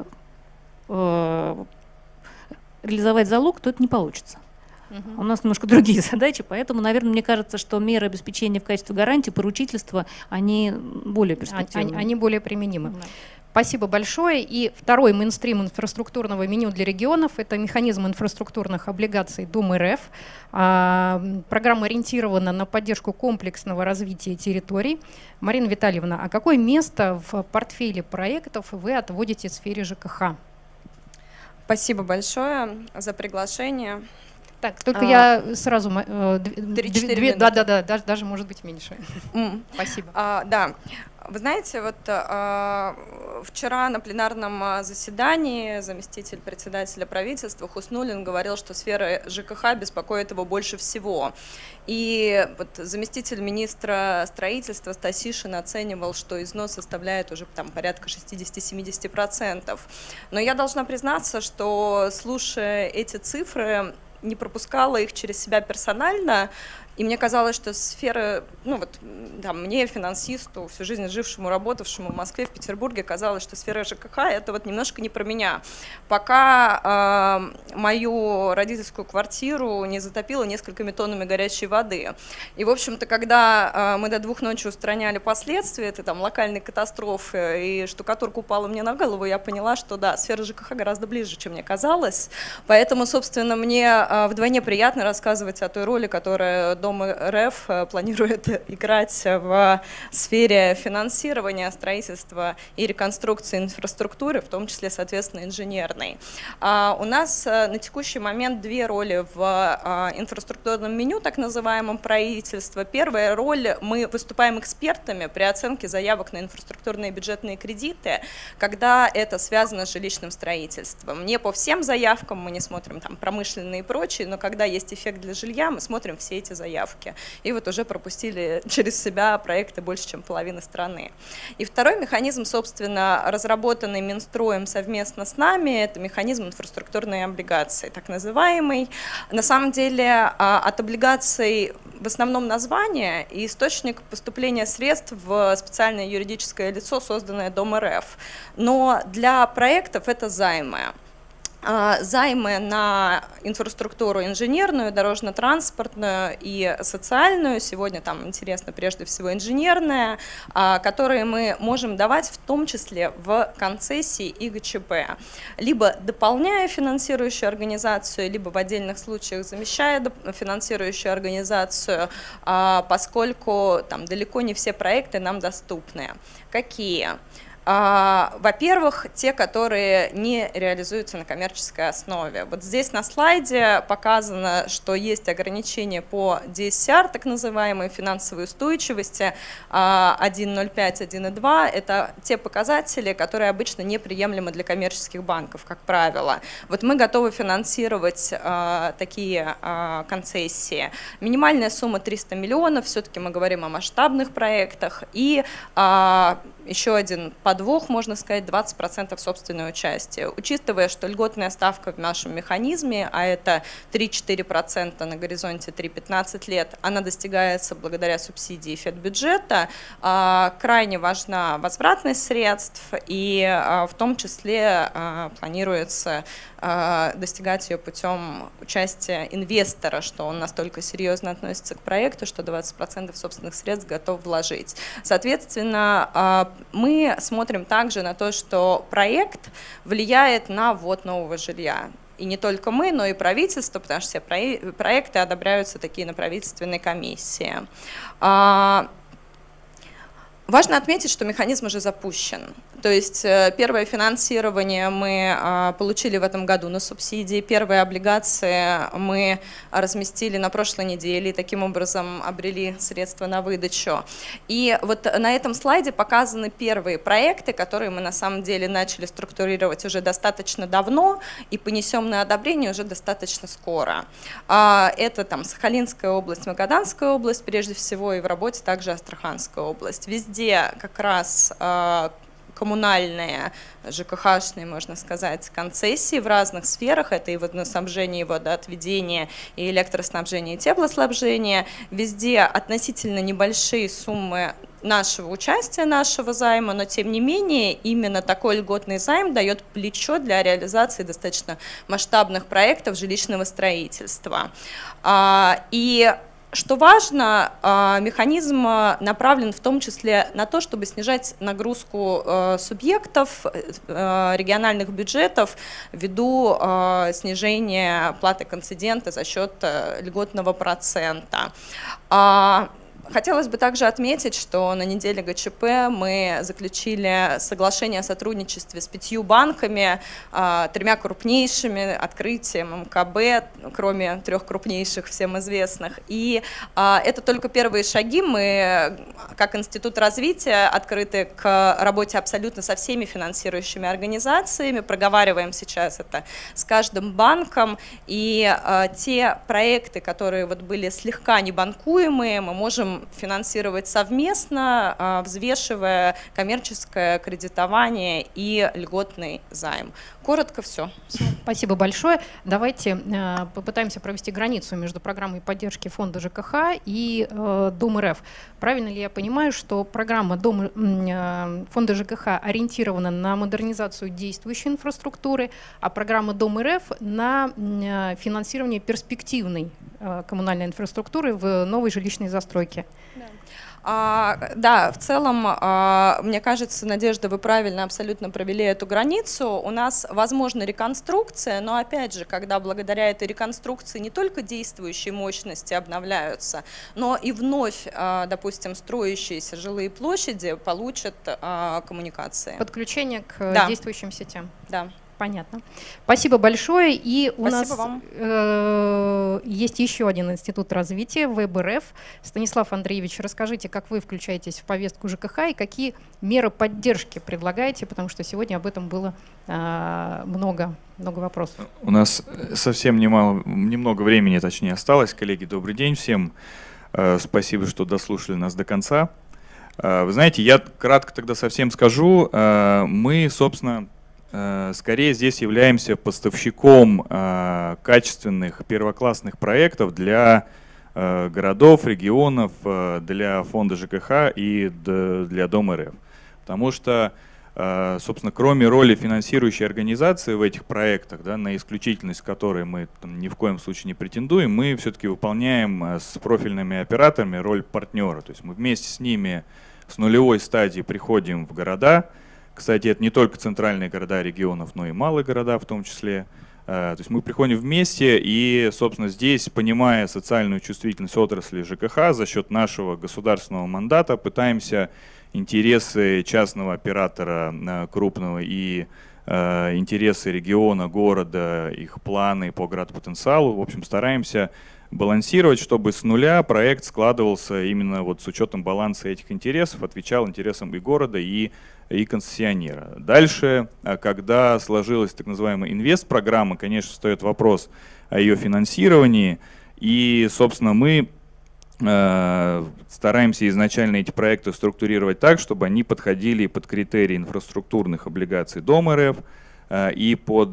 э, реализовать залог, то это не получится. У нас немножко другие задачи, поэтому, наверное, мне кажется, что меры обеспечения в качестве гарантии, поручительства, они более перспективные. Они, они более применимы. Да. Спасибо большое. И второй мейнстрим инфраструктурного меню для регионов – это механизм инфраструктурных облигаций ДОМ-РФ. А, программа ориентирована на поддержку комплексного развития территорий. Марина Витальевна, а какое место в портфеле проектов вы отводите в сфере ЖКХ? Спасибо большое за приглашение. Так, только а, я сразу… три-четыре минуты. Да-да-да, даже, даже может быть меньше. Mm. Спасибо. А, да. Вы знаете, вот а, вчера на пленарном заседании заместитель председателя правительства Хуснуллин говорил, что сфера ЖКХ беспокоит его больше всего. И вот заместитель министра строительства Стасишин оценивал, что износ составляет уже там порядка шестьдесят-семьдесят процентов. Но я должна признаться, что, слушая эти цифры, не пропускала их через себя персонально, и мне казалось, что сфера, ну вот там, мне, финансисту, всю жизнь жившему, работавшему в Москве, в Петербурге, казалось, что сфера ЖКХ – это вот немножко не про меня. Пока э, мою родительскую квартиру не затопило несколькими тоннами горячей воды. И, в общем-то, когда э, мы до двух ночи устраняли последствия этой там локальной катастрофы, и штукатурка упала мне на голову, я поняла, что да, сфера ЖКХ гораздо ближе, чем мне казалось. Поэтому, собственно, мне э, вдвойне приятно рассказывать о той роли, которая ДОМ-РФ планирует играть в сфере финансирования, строительства и реконструкции инфраструктуры, в том числе, соответственно, инженерной. У нас на текущий момент две роли в инфраструктурном меню, так называемом правительства. Первая роль – мы выступаем экспертами при оценке заявок на инфраструктурные бюджетные кредиты, когда это связано с жилищным строительством. Не по всем заявкам, мы не смотрим там промышленные и прочие, но когда есть эффект для жилья, мы смотрим все эти заявки. И вот уже пропустили через себя проекты больше, чем половина страны. И второй механизм, собственно, разработанный Минстроем совместно с нами, это механизм инфраструктурной облигации, так называемый. На самом деле от облигаций в основном название и источник поступления средств в специальное юридическое лицо, созданное ДОМ-РФ. Но для проектов это займы. Займы на инфраструктуру инженерную, дорожно-транспортную и социальную, сегодня там интересно прежде всего инженерная, которые мы можем давать в том числе в концессии и ГЧП, либо дополняя финансирующую организацию, либо в отдельных случаях замещая финансирующую организацию, поскольку там далеко не все проекты нам доступны. Какие? Во-первых, те, которые не реализуются на коммерческой основе. Вот здесь на слайде показано, что есть ограничения по ди эс ар, так называемой финансовой устойчивости, один ноль пять, один и два. Это те показатели, которые обычно неприемлемы для коммерческих банков, как правило. Вот мы готовы финансировать такие концессии. Минимальная сумма триста миллионов, все-таки мы говорим о масштабных проектах, и еще один подвох, можно сказать, двадцать процентов собственного участия. Учитывая, что льготная ставка в нашем механизме, а это три-четыре процента на горизонте три-пятнадцать лет, она достигается благодаря субсидии федбюджета, крайне важна возвратность средств, и в том числе планируется достигать ее путем участия инвестора, что он настолько серьезно относится к проекту, что двадцать процентов собственных средств готов вложить. Соответственно, мы смотрим также на то, что проект влияет на ввод нового жилья. И не только мы, но и правительство, потому что все проекты одобряются такие на правительственной комиссии. Важно отметить, что механизм уже запущен. То есть первое финансирование мы получили в этом году на субсидии, первые облигации мы разместили на прошлой неделе и таким образом обрели средства на выдачу. И вот на этом слайде показаны первые проекты, которые мы на самом деле начали структурировать уже достаточно давно и понесем на одобрение уже достаточно скоро. Это там Сахалинская область, Магаданская область прежде всего, и в работе также Астраханская область. Везде как раз коммунальные, ЖКХ-шные, можно сказать, концессии в разных сферах. Это и водоснабжение, и водоотведение, и электроснабжение, и теплоснабжение. Везде относительно небольшие суммы нашего участия, нашего займа, но тем не менее именно такой льготный займ дает плечо для реализации достаточно масштабных проектов жилищного строительства. И что важно, механизм направлен в том числе на то, чтобы снижать нагрузку субъектов, региональных бюджетов ввиду снижения платы концедента за счет льготного процента. Хотелось бы также отметить, что на неделе ГЧП мы заключили соглашение о сотрудничестве с пятью банками, тремя крупнейшими, Открытием, МКБ, кроме трех крупнейших, всем известных. И это только первые шаги. Мы, как Институт развития, открыты к работе абсолютно со всеми финансирующими организациями, проговариваем сейчас это с каждым банком. И те проекты, которые вот были слегка небанкуемые, мы можем финансировать совместно, взвешивая коммерческое кредитование и льготный займ. Коротко все. Спасибо большое. Давайте попытаемся провести границу между программой поддержки фонда ЖКХ и Дом РФ. Правильно ли я понимаю, что программа Дом, фонда ЖКХ ориентирована на модернизацию действующей инфраструктуры, а программа Дом РФ на финансирование перспективной коммунальной инфраструктуры в новой жилищной застройке? Да. А, да, в целом, а, мне кажется, Надежда, вы правильно абсолютно провели эту границу. У нас возможна реконструкция, но опять же, когда благодаря этой реконструкции не только действующие мощности обновляются, но и вновь, а, допустим, строящиеся жилые площади получат а, коммуникации. Подключение к да. действующим сетям. Да. Понятно. Спасибо большое. И у Спасибо нас вам. Э, есть еще один институт развития, ВЭБ-РФ. Станислав Андреевич, расскажите, как вы включаетесь в повестку ЖКХ и какие меры поддержки предлагаете, потому что сегодня об этом было э, много, много вопросов. У нас совсем немало, немного времени, точнее, осталось. Коллеги, добрый день всем. Э, спасибо, что дослушали нас до конца. Э, вы знаете, я кратко тогда совсем скажу. Э, мы, собственно, скорее здесь являемся поставщиком э, качественных первоклассных проектов для э, городов, регионов, э, для фонда ЖКХ и для Дом РФ. Потому что, э, собственно, кроме роли финансирующей организации в этих проектах, да, на исключительность которой мы там, ни в коем случае не претендуем, мы все-таки выполняем э, с профильными операторами роль партнера. То есть мы вместе с ними с нулевой стадии приходим в города. Кстати, это не только центральные города регионов, но и малые города в том числе. То есть мы приходим вместе и, собственно, здесь, понимая социальную чувствительность отрасли ЖКХ, за счет нашего государственного мандата пытаемся интересы частного оператора крупного и интересы региона, города, их планы по градопотенциалу, в общем, стараемся балансировать, чтобы с нуля проект складывался именно вот с учетом баланса этих интересов, отвечал интересам и города, и, и концессионера. Дальше, когда сложилась так называемая инвест-программа, конечно, встает вопрос о ее финансировании. И, собственно, мы стараемся изначально эти проекты структурировать так, чтобы они подходили под критерии инфраструктурных облигаций Дом.РФ и под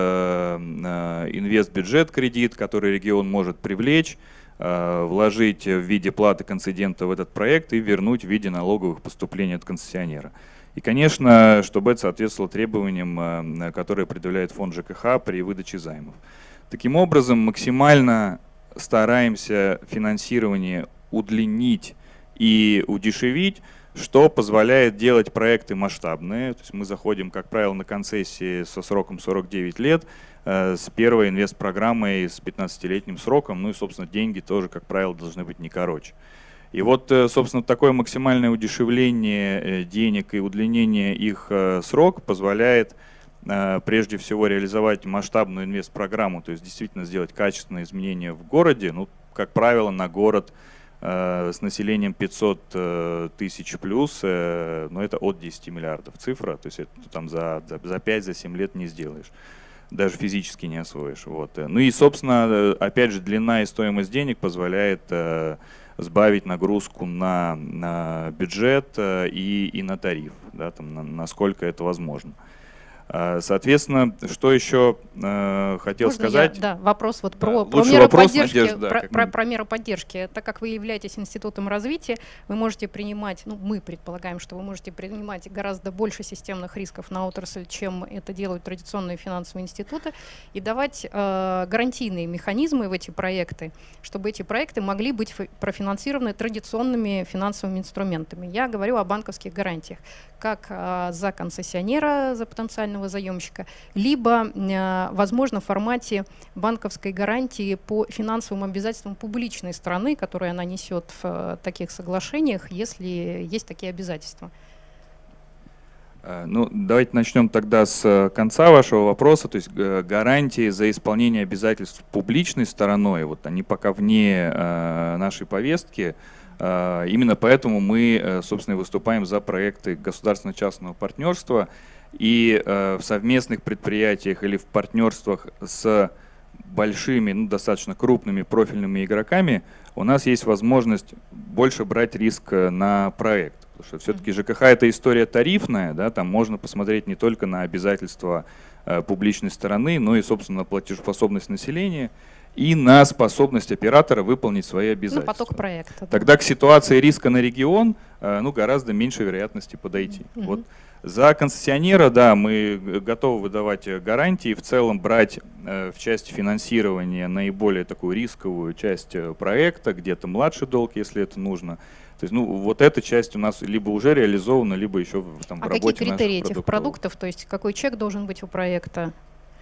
инвестбюджет кредит, который регион может привлечь, вложить в виде платы концедента в этот проект и вернуть в виде налоговых поступлений от концессионера. И, конечно, чтобы это соответствовало требованиям, которые предъявляет фонд ЖКХ при выдаче займов. Таким образом, максимально стараемся финансирование удлинить и удешевить, что позволяет делать проекты масштабные. То есть мы заходим, как правило, на концессии со сроком сорок девять лет, э, с первой инвестпрограммой с пятнадцатилетним сроком, ну и, собственно, деньги тоже, как правило, должны быть не короче. И вот, э, собственно, такое максимальное удешевление денег и удлинение их э, срок позволяет прежде всего реализовать масштабную инвестпрограмму, то есть действительно сделать качественные изменения в городе, ну, как правило, на город э, с населением пятьсот тысяч плюс, э, но это от десяти миллиардов цифра, то есть это там за, за пять-семь лет не сделаешь, даже физически не освоишь. Вот. Ну и, собственно, опять же, длина и стоимость денег позволяет э, сбавить нагрузку на, на бюджет э, и, и на тариф, да, там, на, насколько это возможно. Соответственно, что еще э, хотел Можно сказать? Я, да, вопрос вот про, да, про меры вопрос, поддержки. Надежда, про, да, про, про меры поддержки. Так как вы являетесь институтом развития, вы можете принимать, ну мы предполагаем, что вы можете принимать гораздо больше системных рисков на отрасль, чем это делают традиционные финансовые институты, и давать э, гарантийные механизмы в эти проекты, чтобы эти проекты могли быть профинансированы традиционными финансовыми инструментами. Я говорю о банковских гарантиях, как э, за концессионера, за потенциального заемщика, либо, возможно, в формате банковской гарантии по финансовым обязательствам публичной страны, которые она несет в таких соглашениях, если есть такие обязательства. Ну, давайте начнем тогда с конца вашего вопроса, то есть гарантии за исполнение обязательств публичной стороной, вот они пока вне нашей повестки. Именно поэтому мы, собственно, выступаем за проекты государственно-частного партнерства. И э, в совместных предприятиях или в партнерствах с большими, ну, достаточно крупными профильными игроками у нас есть возможность больше брать риск на проект. Потому что все-таки ЖКХ — это история тарифная, да, там можно посмотреть не только на обязательства э, публичной стороны, но и, собственно, на платежеспособность населения и на способность оператора выполнить свои обязательства. Ну, поток проекта. Да. Тогда к ситуации риска на регион э, ну, гораздо меньше вероятности подойти. Mm-hmm. Вот. За концессионера, да, мы готовы выдавать гарантии, в целом брать э, в части финансирования наиболее такую рисковую часть проекта, где-то младший долг, если это нужно. То есть, ну, вот эта часть у нас либо уже реализована, либо еще там, в а работе. А какие критерии этих продуктов? То есть какой чек должен быть у проекта?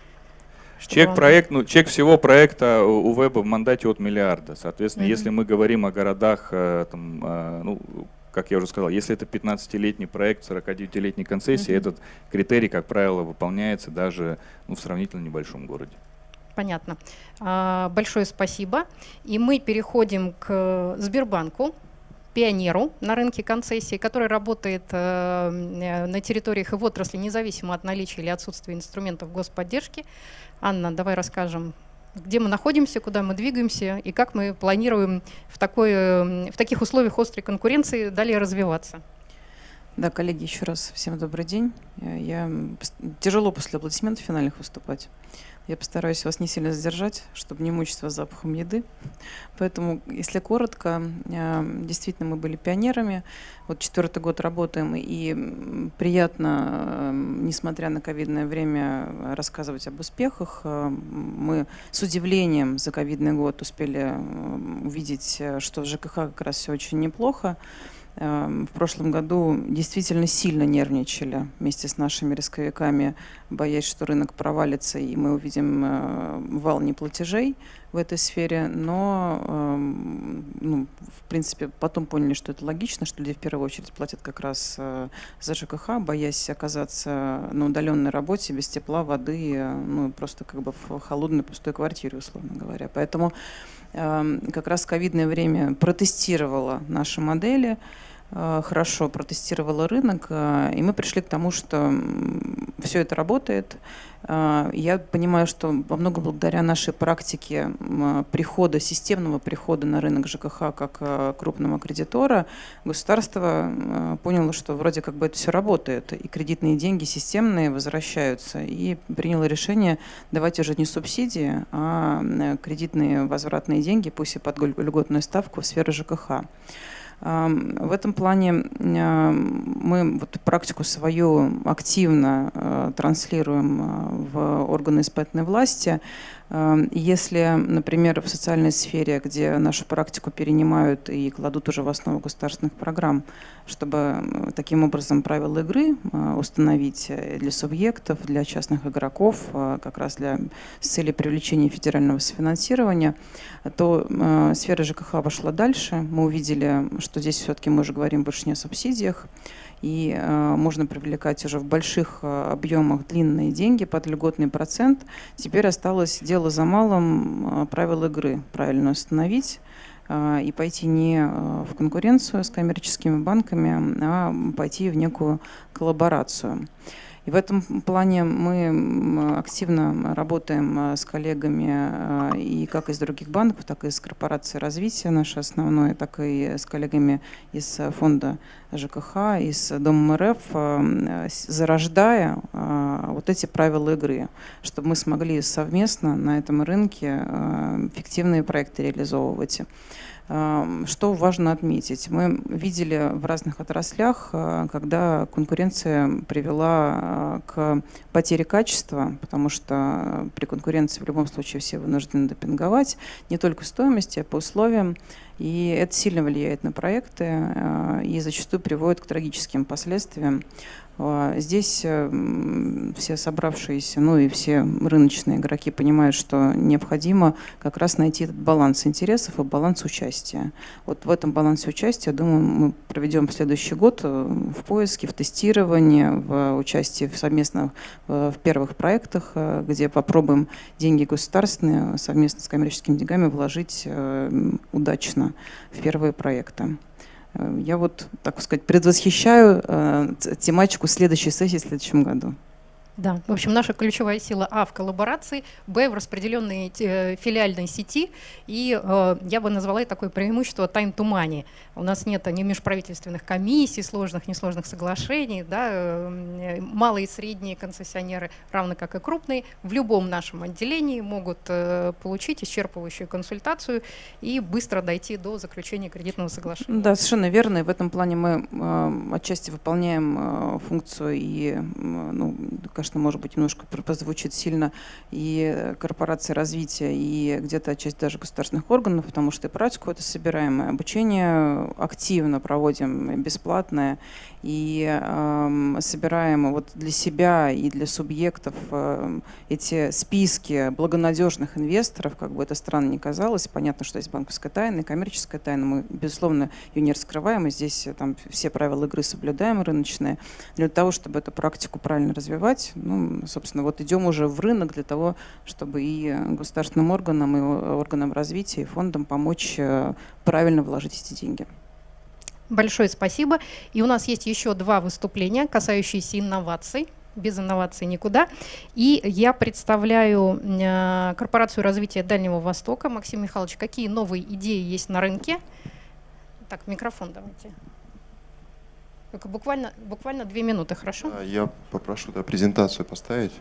Чек, проект, ну, чек всего проекта у веба в мандате от миллиарда. Соответственно, mm-hmm. если мы говорим о городах, э, там, э, ну, как я уже сказал, если это пятнадцатилетний проект, сорокадевятилетней концессии, mm-hmm. этот критерий, как правило, выполняется даже, ну, в сравнительно небольшом городе. Понятно. А, большое спасибо. И мы переходим к Сбербанку, пионеру на рынке концессий, который работает э, на территориях и в отрасли независимо от наличия или отсутствия инструментов господдержки. Анна, давай расскажем, где мы находимся, куда мы двигаемся и как мы планируем в, такой, в таких условиях острой конкуренции далее развиваться. Да, коллеги, еще раз всем добрый день. Я, тяжело после аплодисментов финальных выступать. Я постараюсь вас не сильно задержать, чтобы не мучить вас запахом еды. Поэтому, если коротко, действительно мы были пионерами. Вот четвертый год работаем, и приятно, несмотря на ковидное время, рассказывать об успехах. Мы с удивлением за ковидный год успели увидеть, что в ЖКХ как раз все очень неплохо. В прошлом году действительно сильно нервничали вместе с нашими рисковиками, боясь, что рынок провалится, и мы увидим вал неплатежей в этой сфере. Но, ну, в принципе, потом поняли, что это логично, что люди в первую очередь платят как раз за ЖКХ, боясь оказаться на удаленной работе, без тепла, воды, ну, просто как бы в холодной пустой квартире, условно говоря. Поэтому как раз ковидное время протестировало наши модели. хорошо протестировала рынок, и мы пришли к тому, что все это работает. Я понимаю, что во многом благодаря нашей практике прихода, системного прихода на рынок ЖКХ как крупного кредитора, государство поняло, что вроде как бы это все работает, и кредитные деньги системные возвращаются, и приняло решение давать уже не субсидии, а кредитные возвратные деньги, пусть и под льготную ставку, в сферу ЖКХ. В этом плане мы вот практику свою активно транслируем в органы исполнительной власти. Если, например, в социальной сфере, где нашу практику перенимают и кладут уже в основу государственных программ, чтобы таким образом правила игры установить для субъектов, для частных игроков, как раз для, с целью привлечения федерального софинансирования, то сфера ЖКХ пошла дальше. Мы увидели, что здесь все-таки мы уже говорим больше не о субсидиях, и э, можно привлекать уже в больших э, объемах длинные деньги под льготный процент. Теперь осталось дело за малым, э, правила игры правильно установить э, и пойти не э, в конкуренцию с коммерческими банками, а пойти в некую коллаборацию. И в этом плане мы активно работаем с коллегами и как из других банков, так и из корпорации развития нашей основной, так и с коллегами из фонда ЖКХ, из Дома РФ, зарождая вот эти правила игры, чтобы мы смогли совместно на этом рынке эффективные проекты реализовывать. Что важно отметить? Мы видели в разных отраслях, когда конкуренция привела к потере качества, потому что при конкуренции в любом случае все вынуждены демпинговать не только в стоимости, а по условиям. И это сильно влияет на проекты и зачастую приводит к трагическим последствиям. Здесь все собравшиеся, ну и все рыночные игроки понимают, что необходимо как раз найти этот баланс интересов и баланс участия. Вот в этом балансе участия, думаю, мы проведем следующий год в поиске, в тестировании, в участии в совместно в первых проектах, где попробуем деньги государственные совместно с коммерческими деньгами вложить удачно в первые проекты. Я вот, так сказать, предвосхищаю э, тематику следующей сессии в следующем году. Да, в общем, наша ключевая сила А в коллаборации, Б в распределенной э, филиальной сети, и э, я бы назвала это такое преимущество time to money. У нас нет ни межправительственных комиссий, сложных, несложных соглашений, да, э, малые и средние концессионеры, равно как и крупные, в любом нашем отделении могут э, получить исчерпывающую консультацию и быстро дойти до заключения кредитного соглашения. Да, совершенно верно, и в этом плане мы э, отчасти выполняем э, функцию и, э, ну, конечно, может быть, немножко прозвучит сильно и корпорации развития, и где-то часть даже государственных органов, потому что и практику это собираем, и обучение активно проводим, бесплатное, и э, собираем вот для себя и для субъектов э, эти списки благонадежных инвесторов, как бы это странно ни казалось. Понятно, что есть банковская тайна и коммерческая тайна, мы, безусловно, ее не раскрываем, и здесь там все правила игры соблюдаем рыночные, для того, чтобы эту практику правильно развивать. Ну, собственно, вот идем уже в рынок для того, чтобы и государственным органам, и органам развития, и фондам помочь правильно вложить эти деньги. Большое спасибо. И у нас есть еще два выступления, касающиеся инноваций. Без инноваций никуда. И я представляю корпорацию развития Дальнего Востока. Максим Михайлович, какие новые идеи есть на рынке? Так, микрофон давайте. Только буквально, буквально две минуты, хорошо? Я попрошу да, презентацию поставить.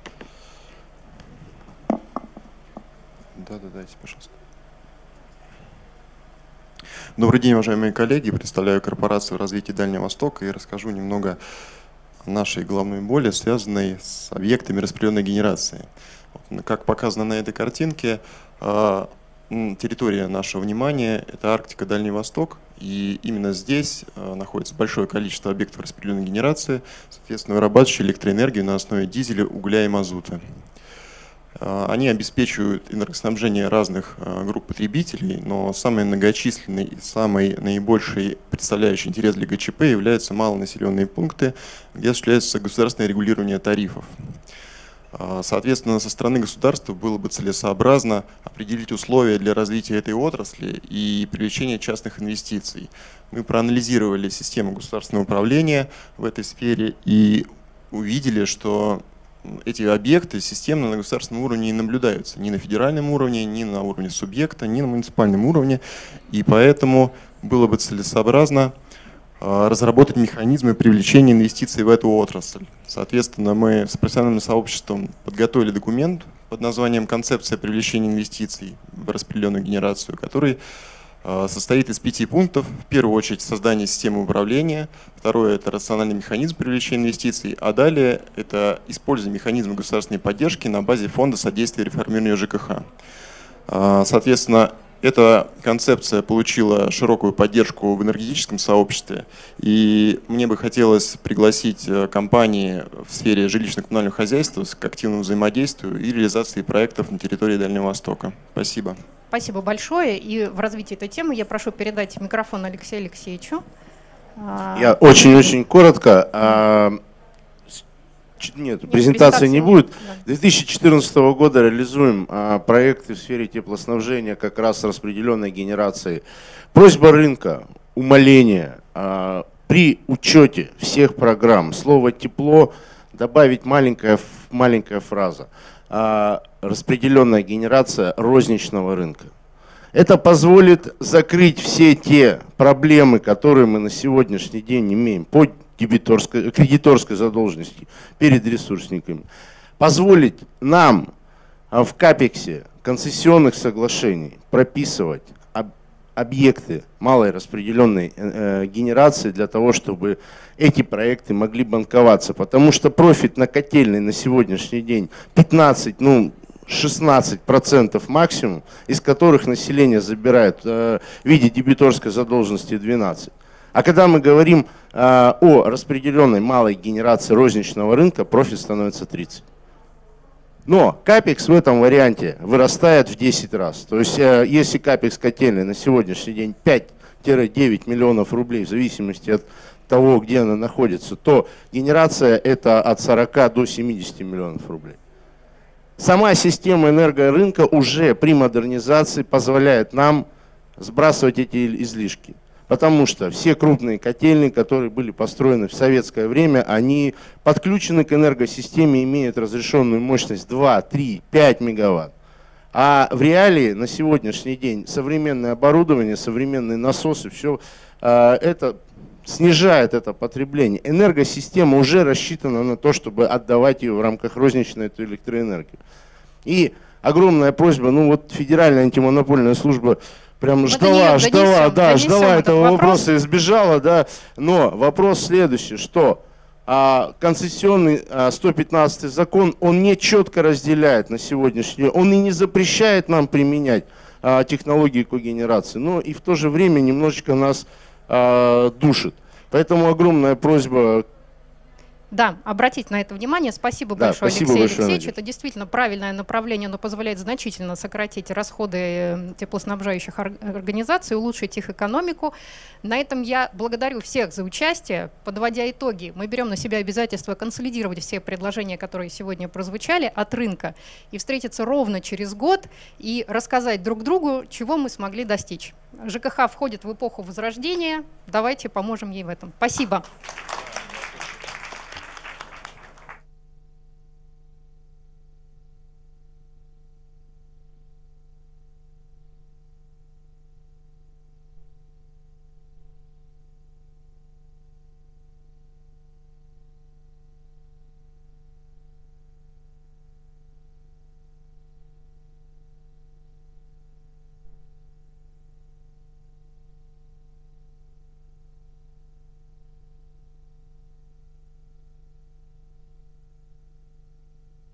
Да, да, дайте, пожалуйста. Добрый день, уважаемые коллеги. Представляю корпорацию развития Дальнего Востока и расскажу немного о нашей головной боли, связанной с объектами распределенной генерации. Как показано на этой картинке, территория нашего внимания – это Арктика, Дальний Восток, и именно здесь находится большое количество объектов распределенной генерации, соответственно, вырабатывающие электроэнергию на основе дизеля, угля и мазута. Они обеспечивают энергоснабжение разных групп потребителей, но самый многочисленный и самый наибольший представляющий интерес для ГЧП являются малонаселенные пункты, где осуществляется государственное регулирование тарифов. Соответственно, со стороны государства было бы целесообразно определить условия для развития этой отрасли и привлечения частных инвестиций. Мы проанализировали систему государственного управления в этой сфере и увидели, что эти объекты системно на государственном уровне не наблюдаются ни на федеральном уровне, ни на уровне субъекта, ни на муниципальном уровне. И поэтому было бы целесообразно разработать механизмы привлечения инвестиций в эту отрасль. Соответственно, мы с профессиональным сообществом подготовили документ под названием «Концепция привлечения инвестиций в распределенную генерацию», который состоит из пяти пунктов. В первую очередь создание системы управления, второе – это рациональный механизм привлечения инвестиций, а далее это использование механизма государственной поддержки на базе фонда содействия реформированию ЖКХ. Соответственно, эта концепция получила широкую поддержку в энергетическом сообществе, и мне бы хотелось пригласить компании в сфере жилищно-коммунального хозяйства к активному взаимодействию и реализации проектов на территории Дальнего Востока. Спасибо. Спасибо большое. И в развитии этой темы я прошу передать микрофон Алексею Алексеевичу. Я очень-очень коротко. Нет, Нет, презентации не будет. С две тысячи четырнадцатого года реализуем а, проекты в сфере теплоснабжения как раз с распределенной генерацией. Просьба рынка, умаление, а, при учете всех программ, слово «тепло» добавить маленькая, маленькая фраза. А, распределенная генерация розничного рынка. Это позволит закрыть все те проблемы, которые мы на сегодняшний день имеем по дебиторской, кредиторской задолженности перед ресурсниками, позволить нам в капексе концессионных соглашений прописывать об, объекты малой распределенной э, генерации для того, чтобы эти проекты могли банковаться. Потому что профит на котельной на сегодняшний день пятнадцать, ну, шестнадцать процентов максимум, из которых население забирает э, в виде дебиторской задолженности двенадцать. А когда мы говорим э, о распределенной малой генерации розничного рынка, профит становится тридцать. Но капекс в этом варианте вырастает в десять раз. То есть э, если капекс котельной на сегодняшний день пять-девять миллионов рублей, в зависимости от того, где она находится, то генерация это от сорока до семидесяти миллионов рублей. Сама система энергорынка уже при модернизации позволяет нам сбрасывать эти излишки. Потому что все крупные котельные, которые были построены в советское время, они подключены к энергосистеме, имеют разрешенную мощность два, три, пять мегаватт. А в реалии на сегодняшний день современное оборудование, современные насосы, все э, это снижает это потребление. Энергосистема уже рассчитана на то, чтобы отдавать ее в рамках розничной эту электроэнергию. И огромная просьба, ну вот Федеральная антимонопольная служба прям мы ждала, ждала, донесем, да, донесем ждала этого вопрос. вопроса и сбежала, да. Но вопрос следующий, что а, концессионный а, сто пятнадцатый закон, он не четко разделяет на сегодняшний день, он и не запрещает нам применять а, технологии когенерации, но и в то же время немножечко нас а, душит. Поэтому огромная просьба. Да, обратить на это внимание. Спасибо да, большое, спасибо Алексей большое, Алексеевич. Надежда. Это действительно правильное направление, оно позволяет значительно сократить расходы теплоснабжающих организаций, улучшить их экономику. На этом я благодарю всех за участие. Подводя итоги, мы берем на себя обязательство консолидировать все предложения, которые сегодня прозвучали от рынка, и встретиться ровно через год и рассказать друг другу, чего мы смогли достичь. ЖКХ входит в эпоху возрождения. Давайте поможем ей в этом. Спасибо.